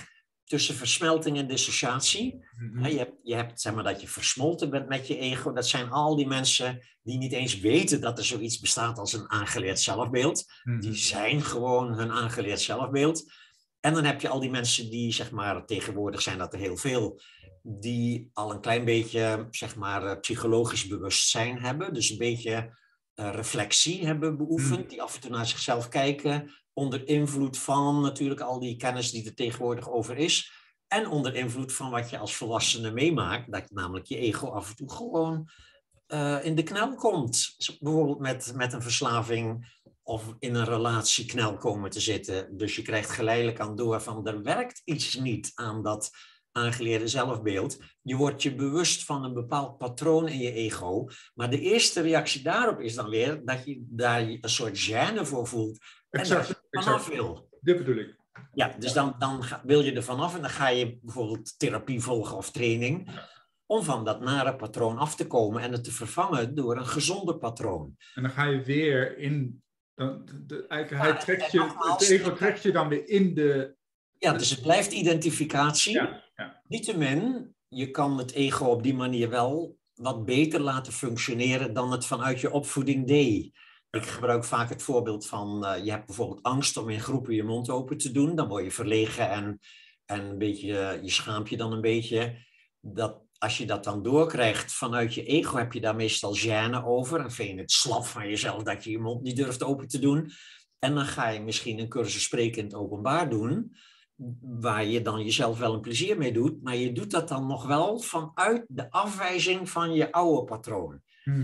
tussen versmelting en dissociatie. Mhm. Je hebt zeg maar, dat je versmolten bent met je ego. Dat zijn al die mensen die niet eens weten dat er zoiets bestaat als een aangeleerd zelfbeeld. Mhm. Die zijn gewoon hun aangeleerd zelfbeeld. En dan heb je al die mensen die, zeg maar, tegenwoordig zijn dat er heel veel, die al een klein beetje, zeg maar, psychologisch bewustzijn hebben. Dus een beetje reflectie hebben beoefend. Die af en toe naar zichzelf kijken. Onder invloed van natuurlijk al die kennis die er tegenwoordig over is. En onder invloed van wat je als volwassene meemaakt. Dat namelijk je ego af en toe gewoon in de knel komt. Bijvoorbeeld met een verslaving of in een relatie knel komen te zitten. Dus je krijgt geleidelijk aan door van er werkt iets niet aan dat aangeleerde zelfbeeld. Je wordt je bewust van een bepaald patroon in je ego. Maar de eerste reactie daarop is dan weer dat je daar een soort gêne voor voelt. En dat je er vanaf wil. Dit bedoel ik. Ja, dus dan wil je er vanaf en dan ga je bijvoorbeeld therapie volgen of training. Om van dat nare patroon af te komen en het te vervangen door een gezonder patroon. En dan ga je weer in. Het nogmaals, ego trekt je dan weer in de. Ja, dus het blijft identificatie. Ja. Niettemin, je kan het ego op die manier wel wat beter laten functioneren dan het vanuit je opvoeding deed. Ik gebruik vaak het voorbeeld van, je hebt bijvoorbeeld angst om in groepen je mond open te doen. Dan word je verlegen en een beetje, je schaamt je dan een beetje. Als je dat dan doorkrijgt vanuit je ego, heb je daar meestal gêne over. En vind je het slap van jezelf dat je je mond niet durft open te doen. En dan ga je misschien een cursus spreken in het openbaar doen, waar je dan jezelf wel een plezier mee doet. Maar je doet dat dan nog wel vanuit de afwijzing van je oude patroon.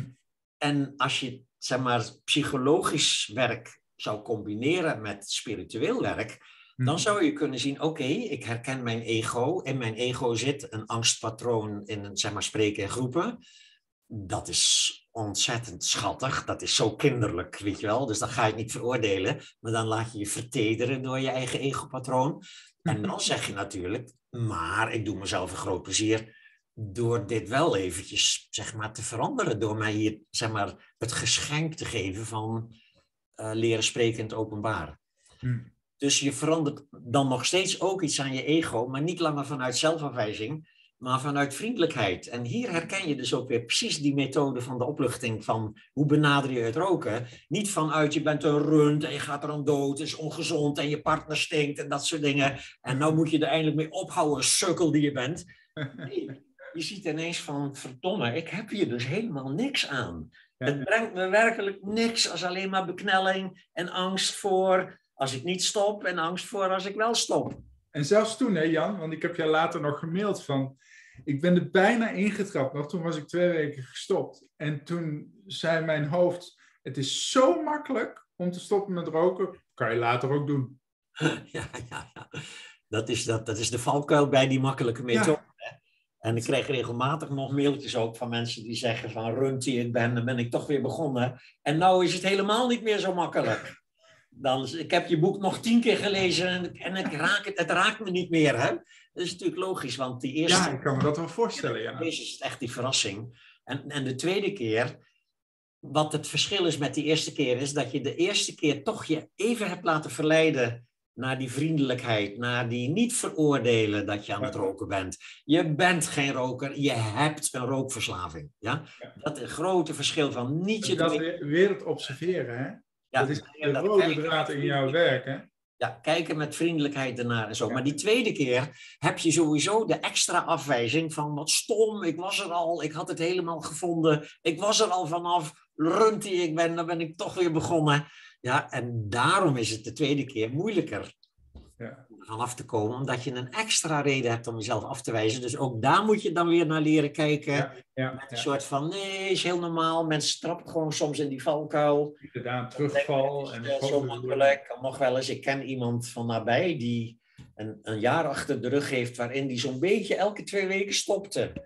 En als je, zeg maar, psychologisch werk zou combineren met spiritueel werk, dan zou je kunnen zien, oké, ik herken mijn ego. In mijn ego zit een angstpatroon in, zeg maar, spreken in groepen. Dat is ontzettend schattig. Dat is zo kinderlijk, weet je wel. Dus dan ga je het niet veroordelen. Maar dan laat je je vertederen door je eigen egopatroon. En dan zeg je natuurlijk, maar ik doe mezelf een groot plezier door dit wel eventjes, zeg maar, te veranderen. Door mij hier, zeg maar, het geschenk te geven van leren spreken in het openbaar. Dus je verandert dan nog steeds ook iets aan je ego, maar niet langer vanuit zelfafwijzing, maar vanuit vriendelijkheid. En hier herken je dus ook weer precies die methode van de opluchting van hoe benader je het roken. Niet vanuit je bent een rund en je gaat er aan dood, het is ongezond en je partner stinkt en dat soort dingen. En nou moet je er eindelijk mee ophouden, sukkel die je bent. Nee, je ziet ineens van, verdomme, ik heb hier dus helemaal niks aan. Het brengt me werkelijk niks als alleen maar beknelling en angst voor als ik niet stop en angst voor als ik wel stop. En zelfs toen, hè Jan, want ik heb jou later nog gemaild van, ik ben er bijna ingetrapt, nog toen was ik 2 weken gestopt. En toen zei mijn hoofd, het is zo makkelijk om te stoppen met roken, kan je later ook doen. Ja. Dat is de valkuil bij die makkelijke methode. Ja. En ik kreeg regelmatig nog mailtjes ook van mensen die zeggen van runtie ik ben, dan ben ik toch weer begonnen. En nou is het helemaal niet meer zo makkelijk. Ik heb je boek nog 10 keer gelezen en het raakt me niet meer. Hè? Dat is natuurlijk logisch, want die eerste... Ja, ik kan me dat wel voorstellen, ja. Deze is echt die verrassing. En de tweede keer, wat het verschil is met die eerste keer, is dat je de eerste keer toch je even hebt laten verleiden naar die vriendelijkheid, naar die niet veroordelen dat je aan het roken bent. Je bent geen roker, je hebt een rookverslaving. Ja? Dat is het grote verschil van niet je... Dat weer het observeren, hè? Ja, dat is de rode draad in jouw werk, hè? Ja, kijken met vriendelijkheid ernaar en zo. Ja. Maar die tweede keer heb je sowieso de extra afwijzing van wat stom, ik was er al, ik had het helemaal gevonden, ik was er al vanaf, runtie ik ben, dan ben ik toch weer begonnen. Ja, en daarom is het de tweede keer moeilijker om vanaf te komen, omdat je een extra reden hebt om jezelf af te wijzen. Dus ook daar moet je dan weer naar leren kijken. Met een soort van, nee, is heel normaal. Mensen trappen gewoon soms in die valkuil. Inderdaad, terugval. En zo makkelijk. Kan nog wel eens, ik ken iemand van nabij die een jaar achter de rug heeft, waarin die zo'n beetje elke 2 weken stopte.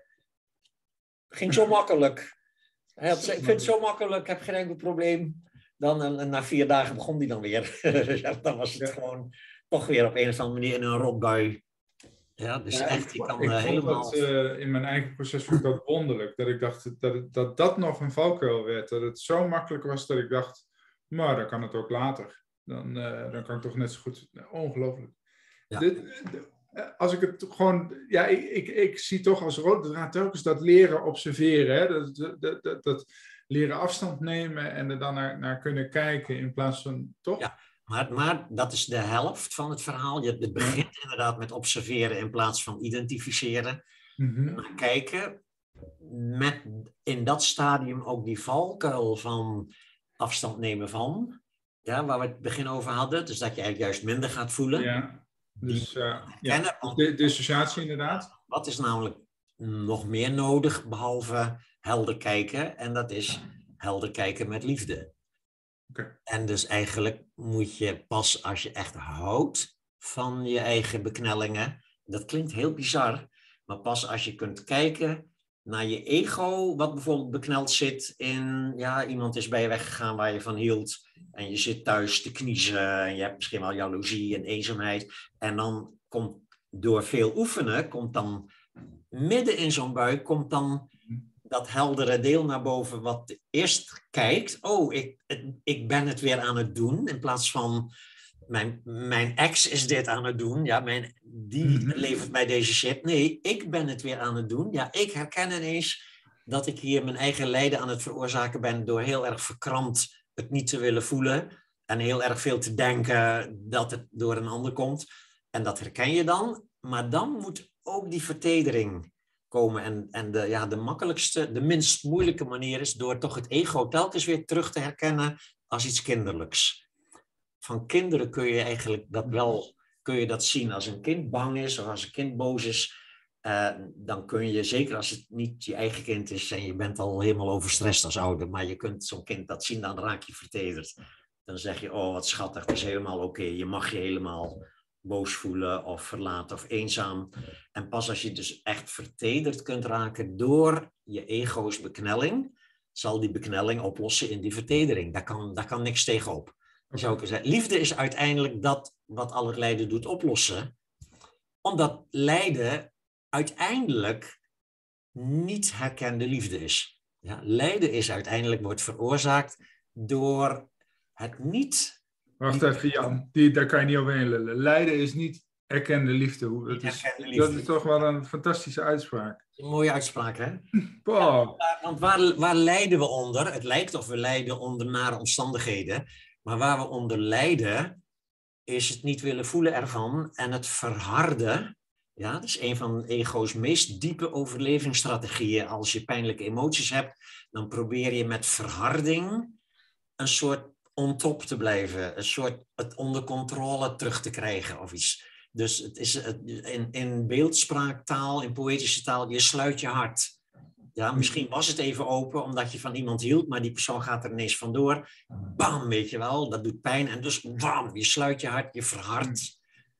Ging zo makkelijk. Ik vind het zo makkelijk, ik heb geen enkel probleem. Dan na 4 dagen begon die dan weer. Dan was het gewoon toch weer op een of andere manier in een rotbui. Ja, dus echt, je kan helemaal... in mijn eigen proces vond ik dat wonderlijk. Dat ik dacht dat nog een valkuil werd. Dat het zo makkelijk was dat ik dacht, maar dan kan het ook later. Dan kan ik toch net zo goed... Ongelooflijk. Ja. als ik het gewoon... Ja, ik zie toch als rode draad telkens dat leren observeren. Hè? Dat leren afstand nemen en er dan naar kunnen kijken in plaats van... Toch? Ja, maar dat is de helft van het verhaal. Het begint inderdaad met observeren in plaats van identificeren. Mm-hmm. Kijken met in dat stadium ook die valkuil van afstand nemen van, ja, waar we het begin over hadden, dus dat je eigenlijk juist minder gaat voelen. Ja, dus dus dissociatie inderdaad. Wat is namelijk nog meer nodig behalve helder kijken? En dat is helder kijken met liefde. Okay. En dus eigenlijk moet je pas als je echt houdt van je eigen beknellingen, dat klinkt heel bizar, maar pas als je kunt kijken naar je ego, wat bijvoorbeeld bekneld zit in, ja, iemand is bij je weggegaan waar je van hield en je zit thuis te kniezen en je hebt misschien wel jaloezie en eenzaamheid en dan komt door veel oefenen, komt dan midden in zo'n buik, komt dan dat heldere deel naar boven wat eerst kijkt, ik ben het weer aan het doen, in plaats van mijn ex is dit aan het doen, ja, die levert mij deze shit. Nee, ik ben het weer aan het doen. Ja, ik herken ineens dat ik hier mijn eigen lijden aan het veroorzaken ben door heel erg verkrampt het niet te willen voelen en heel erg veel te denken dat het door een ander komt. En dat herken je dan, maar dan moet ook die vertedering komen. En de makkelijkste, de minst moeilijke manier is door toch het ego telkens weer terug te herkennen als iets kinderlijks. Van kinderen kun je eigenlijk kun je dat zien als een kind bang is of als een kind boos is. Dan kun je, zeker als het niet je eigen kind is en je bent al helemaal overstrest als ouder, maar je kunt zo'n kind dat zien, dan raak je vertederd. Dan zeg je, oh wat schattig, het is helemaal oké. Je mag je helemaal boos voelen of verlaten of eenzaam. En pas als je dus echt vertederd kunt raken door je ego's beknelling, zal die beknelling oplossen in die vertedering. Daar kan niks tegenop. Zou ik zeggen. Liefde is uiteindelijk dat wat al het lijden doet oplossen. Omdat lijden uiteindelijk niet herkende liefde is. Ja, lijden is uiteindelijk wordt veroorzaakt door het niet... Wacht even Jan, daar kan je niet overheen lullen. Lijden is niet erkende liefde. Dat is toch wel een fantastische uitspraak. Een mooie uitspraak, hè? Wow. Ja, want waar lijden we onder? Het lijkt of we lijden onder nare omstandigheden. Maar waar we onder lijden, is het niet willen voelen ervan en het verharden. Ja, dat is een van ego's meest diepe overlevingsstrategieën. Als je pijnlijke emoties hebt, dan probeer je met verharding een soort on top te blijven. Een soort het onder controle terug te krijgen of iets. Dus het is in beeldspraaktaal, in poëtische taal, je sluit je hart. Ja, misschien was het even open omdat je van iemand hield, maar die persoon gaat er ineens vandoor. Bam, weet je wel, dat doet pijn. En dus bam, je sluit je hart, je verhardt.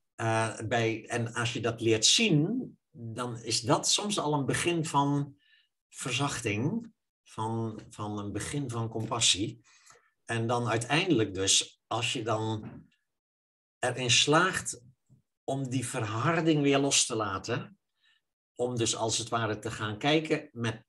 En als je dat leert zien, dan is dat soms al een begin van verzachting, van een begin van compassie. En dan uiteindelijk dus, als je dan erin slaagt om die verharding weer los te laten, om dus als het ware te gaan kijken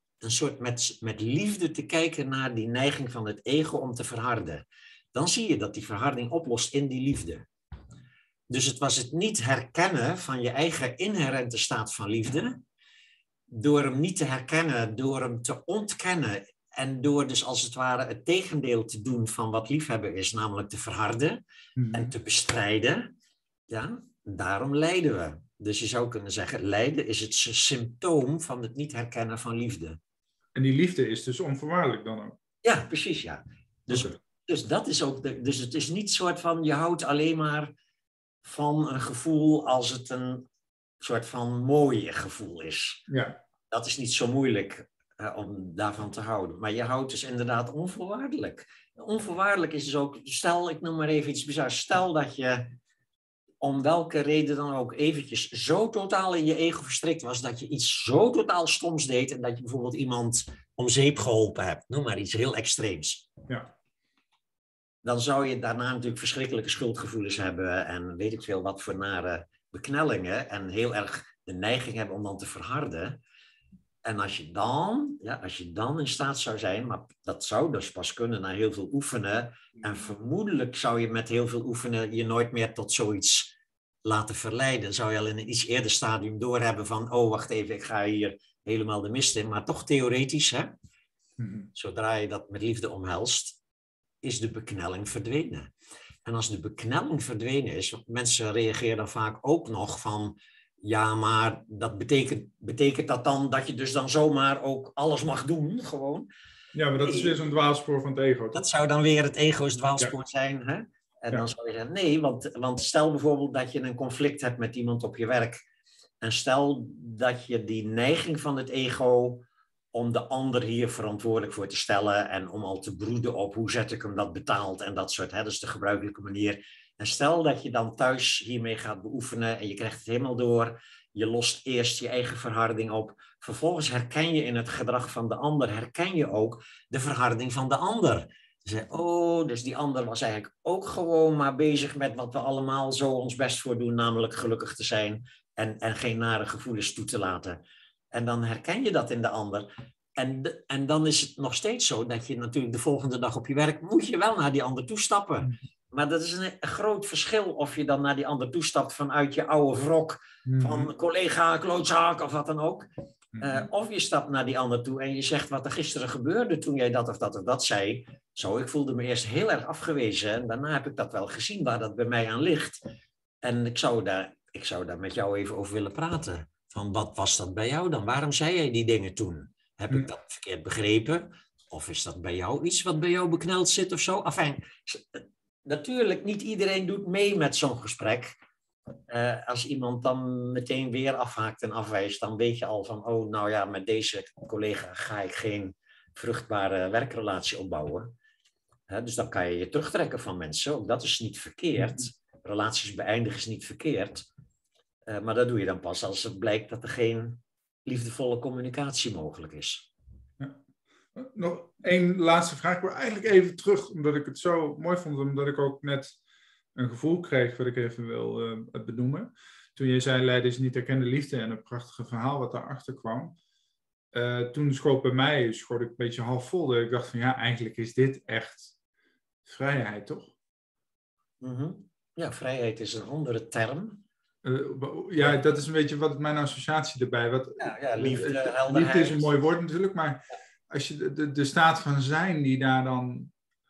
met liefde te kijken naar die neiging van het ego om te verharden. Dan zie je dat die verharding oplost in die liefde. Dus het was het niet herkennen van je eigen inherente staat van liefde, door hem niet te herkennen, door hem te ontkennen en door dus als het ware het tegendeel te doen van wat liefhebben is, namelijk te verharden en te bestrijden. Ja, daarom lijden we. Dus je zou kunnen zeggen, lijden is het symptoom van het niet herkennen van liefde. En die liefde is dus onvoorwaardelijk dan ook? Ja, precies, ja. Dus dat is ook... Dus het is niet soort van, je houdt alleen maar van een gevoel als het een soort van mooi gevoel is. Ja. Dat is niet zo moeilijk om daarvan te houden. Maar je houdt dus inderdaad onvoorwaardelijk. Onvoorwaardelijk is dus ook... Stel, ik noem maar even iets bizars. Stel dat je om welke reden dan ook eventjes zo totaal in je ego verstrikt was, dat je iets zo totaal stoms deed en dat je bijvoorbeeld iemand om zeep geholpen hebt. Noem maar iets heel extreems. Ja. Dan zou je daarna natuurlijk verschrikkelijke schuldgevoelens hebben en weet ik veel wat voor nare beknellingen en heel erg de neiging hebben om dan te verharden. En als je dan in staat zou zijn, maar dat zou dus pas kunnen na heel veel oefenen. En vermoedelijk zou je met heel veel oefenen je nooit meer tot zoiets laten verleiden. Zou je al in een iets eerder stadium doorhebben van, oh wacht even, ik ga hier helemaal de mist in. Maar toch theoretisch, hè? Zodra je dat met liefde omhelst, is de beknelling verdwenen. En als de beknelling verdwenen is, want mensen reageren dan vaak ook nog van, ja, maar dat betekent dat dan dat je dus dan zomaar ook alles mag doen, gewoon? Ja, maar dat is weer zo'n dwaalspoor van het ego. Toch? Dat zou dan weer het ego's dwaalspoor zijn, hè? En dan zou je zeggen, nee, want stel bijvoorbeeld dat je een conflict hebt met iemand op je werk. En stel dat je die neiging van het ego om de ander hier verantwoordelijk voor te stellen en om al te broeden op hoe zet ik hem dat betaald en dat soort, hè, dat is de gebruikelijke manier. En stel dat je dan thuis hiermee gaat beoefenen en je krijgt het helemaal door. Je lost eerst je eigen verharding op. Vervolgens herken je in het gedrag van de ander, herken je ook de verharding van de ander. Dus die ander was eigenlijk ook gewoon maar bezig met wat we allemaal zo ons best voor doen, namelijk gelukkig te zijn en geen nare gevoelens toe te laten. En dan herken je dat in de ander. En dan is het nog steeds zo dat je natuurlijk de volgende dag op je werk moet je wel naar die ander toestappen. Maar dat is een groot verschil of je dan naar die ander toestapt vanuit je oude wrok van collega, klootzak of wat dan ook. Of je stapt naar die ander toe en je zegt wat er gisteren gebeurde toen jij dat of dat of dat zei. Zo, ik voelde me eerst heel erg afgewezen en daarna heb ik dat wel gezien waar dat bij mij aan ligt. En ik zou daar met jou even over willen praten. Van wat was dat bij jou dan? Waarom zei jij die dingen toen? Heb ik dat verkeerd begrepen? Of is dat bij jou iets wat bij jou bekneld zit of zo? Enfin, natuurlijk, niet iedereen doet mee met zo'n gesprek. Als iemand dan meteen weer afhaakt en afwijst, dan weet je al van, oh, nou ja, met deze collega ga ik geen vruchtbare werkrelatie opbouwen. Dus dan kan je je terugtrekken van mensen. Ook dat is niet verkeerd. Relaties beëindigen is niet verkeerd. Maar dat doe je dan pas als het blijkt dat er geen liefdevolle communicatie mogelijk is. Ja. Nog één laatste vraag. Ik wil eigenlijk even terug, omdat ik het zo mooi vond, omdat ik ook net een gevoel kreeg wat ik even wil benoemen. Toen je zei, lijden is niet erkende liefde en het prachtige verhaal wat daarachter kwam. Toen schoot ik een beetje half vol. Ik dacht van ja, eigenlijk is dit echt vrijheid, toch? Ja, vrijheid is een andere term. Ja, dat is een beetje wat mijn associatie erbij. Liefde, helderheid. Liefde is een mooi woord natuurlijk, maar als je de staat van zijn die daar dan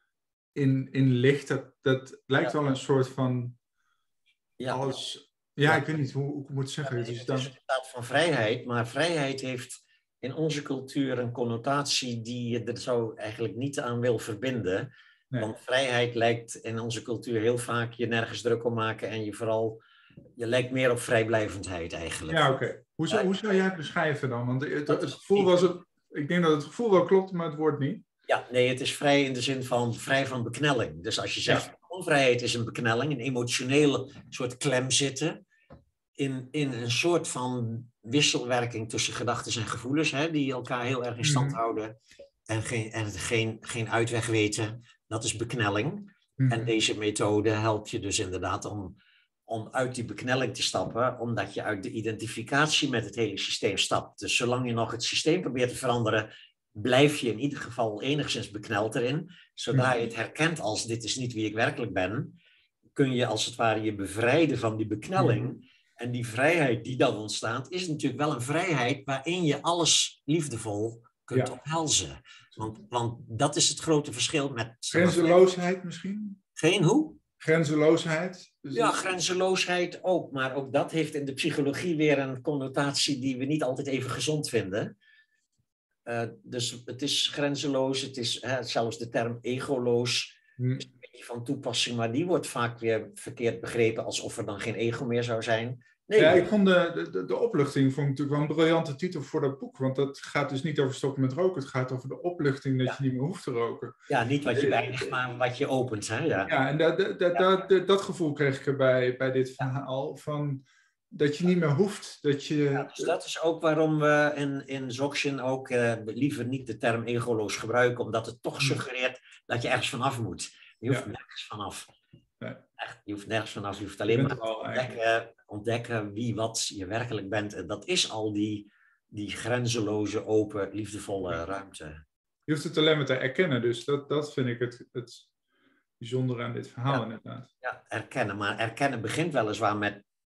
in ligt, dat lijkt wel een soort van alles. Ja, ik weet niet hoe ik moet zeggen. Het is een staat van vrijheid, maar vrijheid heeft in onze cultuur een connotatie die je er zo eigenlijk niet aan wil verbinden. Nee. Want vrijheid lijkt in onze cultuur heel vaak je nergens druk om maken en je lijkt meer op vrijblijvendheid eigenlijk. Ja, oké. Hoe zou jij het beschrijven dan? Want het gevoel was ik denk dat het gevoel wel klopt, maar het woord niet. Ja, nee, het is vrij in de zin van vrij van beknelling. Dus als je zegt, onvrijheid is een beknelling, een emotionele soort klem zitten, in een soort van wisselwerking tussen gedachten en gevoelens, hè, die elkaar heel erg in stand houden en geen uitweg weten, dat is beknelling. En deze methode helpt je dus inderdaad om uit die beknelling te stappen, omdat je uit de identificatie met het hele systeem stapt. Dus zolang je nog het systeem probeert te veranderen, blijf je in ieder geval enigszins bekneld erin. Zodra je het herkent als dit is niet wie ik werkelijk ben, kun je als het ware je bevrijden van die beknelling. En die vrijheid die dan ontstaat, is natuurlijk wel een vrijheid waarin je alles liefdevol kunt omhelzen. Want dat is het grote verschil met... Grenzeloosheid misschien? Geen hoe? Grenzeloosheid? Ja, grenzeloosheid ook. Maar ook dat heeft in de psychologie weer een connotatie die we niet altijd even gezond vinden. Dus het is grenzeloos, het is zelfs de term egoloos is een beetje van toepassing, maar die wordt vaak weer verkeerd begrepen alsof er dan geen ego meer zou zijn. Nee. Ja, ik vond de opluchting vond ik natuurlijk wel een briljante titel voor dat boek, want dat gaat dus niet over stoppen met roken, het gaat over de opluchting dat je niet meer hoeft te roken. Ja, niet wat je beëindigt, maar wat je opent. Hè? Ja, en dat gevoel kreeg ik erbij bij dit verhaal, van dat je niet meer hoeft. Dus dat is ook waarom we in Dzogchen ook liever niet de term egoloos gebruiken, omdat het toch suggereert dat je ergens vanaf moet. Je hoeft nergens vanaf. Nee. Echt, je hoeft nergens vanaf, je hoeft alleen maar ontdekken wie wat je werkelijk bent. En dat is al die grenzeloze, open, liefdevolle ruimte. Je hoeft het alleen maar te erkennen, dus dat vind ik het bijzondere aan dit verhaal inderdaad. Ja, erkennen. Maar erkennen begint weliswaar met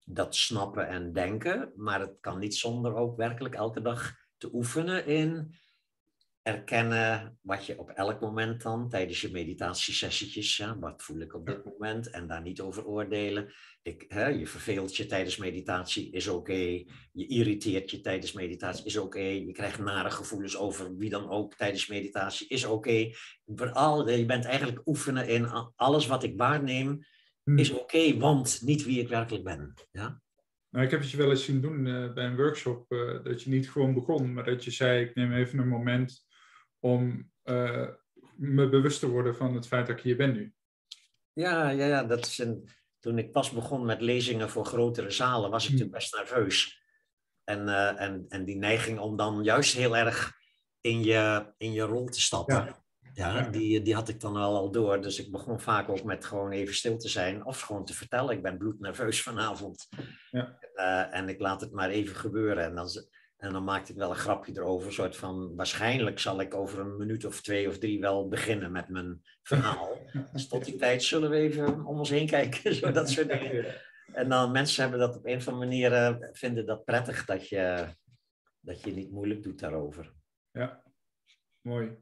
dat snappen en denken. Maar het kan niet zonder ook werkelijk elke dag te oefenen in erkennen wat je op elk moment dan tijdens je meditatiesessietjes, ja, wat voel ik op dit moment en daar niet over oordelen. Je verveelt je tijdens meditatie, is oké. Je irriteert je tijdens meditatie, is oké. Je krijgt nare gevoelens over wie dan ook tijdens meditatie, is oké. Je bent eigenlijk oefenen in alles wat ik waarneem, is oké, want niet wie ik werkelijk ben. Ja? Nou, ik heb het je wel eens zien doen bij een workshop, dat je niet gewoon begon, maar dat je zei, ik neem even een moment om me bewust te worden van het feit dat ik hier ben nu. Ja, dat is toen ik pas begon met lezingen voor grotere zalen, was ik natuurlijk best nerveus. En die neiging om dan juist heel erg in je rol te stappen, die had ik dan al door. Dus ik begon vaak ook met gewoon even stil te zijn of gewoon te vertellen, ik ben bloednerveus vanavond. Ja. En ik laat het maar even gebeuren. En dan maakte ik wel een grapje erover, een soort van, waarschijnlijk zal ik over een minuut of 2 of 3 wel beginnen met mijn verhaal. Dus tot die tijd zullen we even om ons heen kijken, zo dat soort dingen. En dan mensen hebben dat op een of andere manier, vinden dat prettig dat je niet moeilijk doet daarover. Ja, mooi.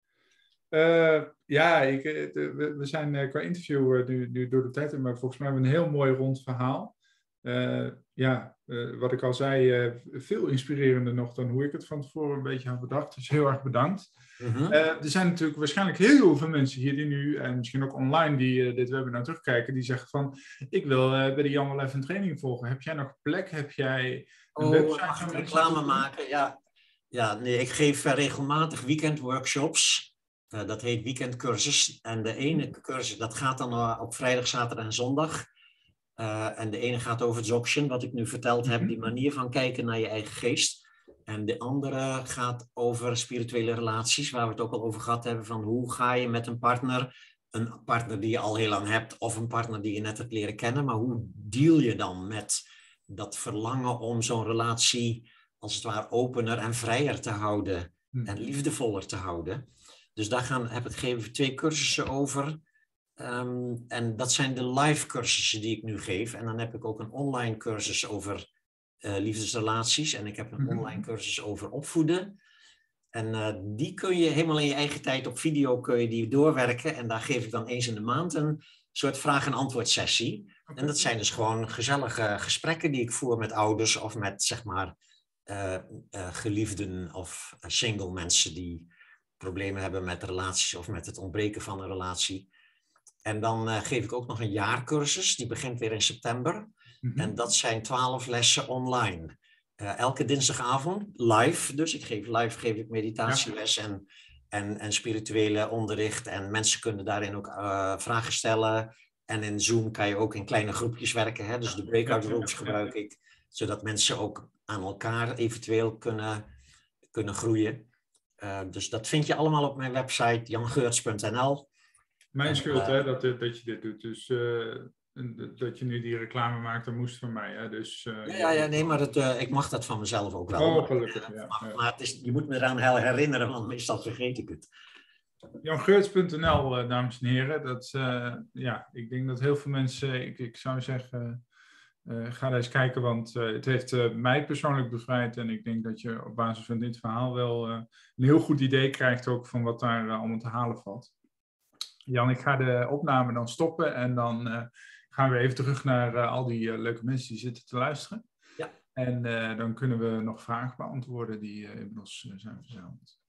We zijn qua interview nu door de tijd, maar volgens mij hebben we een heel mooi rond verhaal. Wat ik al zei, veel inspirerender nog dan hoe ik het van tevoren een beetje had bedacht. Dus heel erg bedankt. Er zijn natuurlijk waarschijnlijk heel veel mensen hier die nu, en misschien ook online, die dit webinar terugkijken, die zeggen van, ik wil bij de Jan wel even een training volgen. Heb jij nog plek? Heb jij een website? Mag ik reclame maken? Ja, nee, ik geef regelmatig weekendworkshops. Dat heet weekendcursus. En de ene cursus, dat gaat dan op vrijdag, zaterdag en zondag. En de ene gaat over Dzogchen, wat ik nu verteld heb, die manier van kijken naar je eigen geest. En de andere gaat over spirituele relaties, waar we het ook al over gehad hebben, van hoe ga je met een partner die je al heel lang hebt, of een partner die je net hebt leren kennen, maar hoe deal je dan met dat verlangen om zo'n relatie als het ware opener en vrijer te houden en liefdevoller te houden. Dus daar heb ik gegeven 2 cursussen over. En dat zijn de live cursussen die ik nu geef. En dan heb ik ook een online cursus over liefdesrelaties. En ik heb een online cursus over opvoeden. En die kun je helemaal in je eigen tijd op video kun je die doorwerken. En daar geef ik dan eens in de maand een soort vraag- en antwoord sessie. En dat zijn dus gewoon gezellige gesprekken die ik voer met ouders of met zeg maar geliefden of single mensen die problemen hebben met relaties of met het ontbreken van een relatie. En dan geef ik ook nog een jaarcursus, die begint weer in september. En dat zijn 12 lessen online. Elke dinsdagavond, live. Dus ik geef ik meditatieles en spirituele onderricht. En mensen kunnen daarin ook vragen stellen. En in Zoom kan je ook in kleine groepjes werken. Hè? Dus de breakout rooms gebruik ik. Zodat mensen ook aan elkaar eventueel kunnen groeien. Dus dat vind je allemaal op mijn website jangeurts.nl. Mijn schuld dat je dit doet. Dus dat je nu die reclame maakt, dat moest van mij. Hè? Dus, nee, maar ik mag dat van mezelf ook wel. Oh, gelukkig. Maar je moet me eraan herinneren, want meestal vergeet ik het. Jangeurts.nl, dames en heren. Ik denk dat heel veel mensen, ik zou zeggen, ga daar eens kijken, want het heeft mij persoonlijk bevrijd. En ik denk dat je op basis van dit verhaal wel een heel goed idee krijgt ook van wat daar allemaal te halen valt. Jan, ik ga de opname dan stoppen en dan gaan we even terug naar al die leuke mensen die zitten te luisteren. Ja. En dan kunnen we nog vragen beantwoorden die inmiddels zijn verzameld.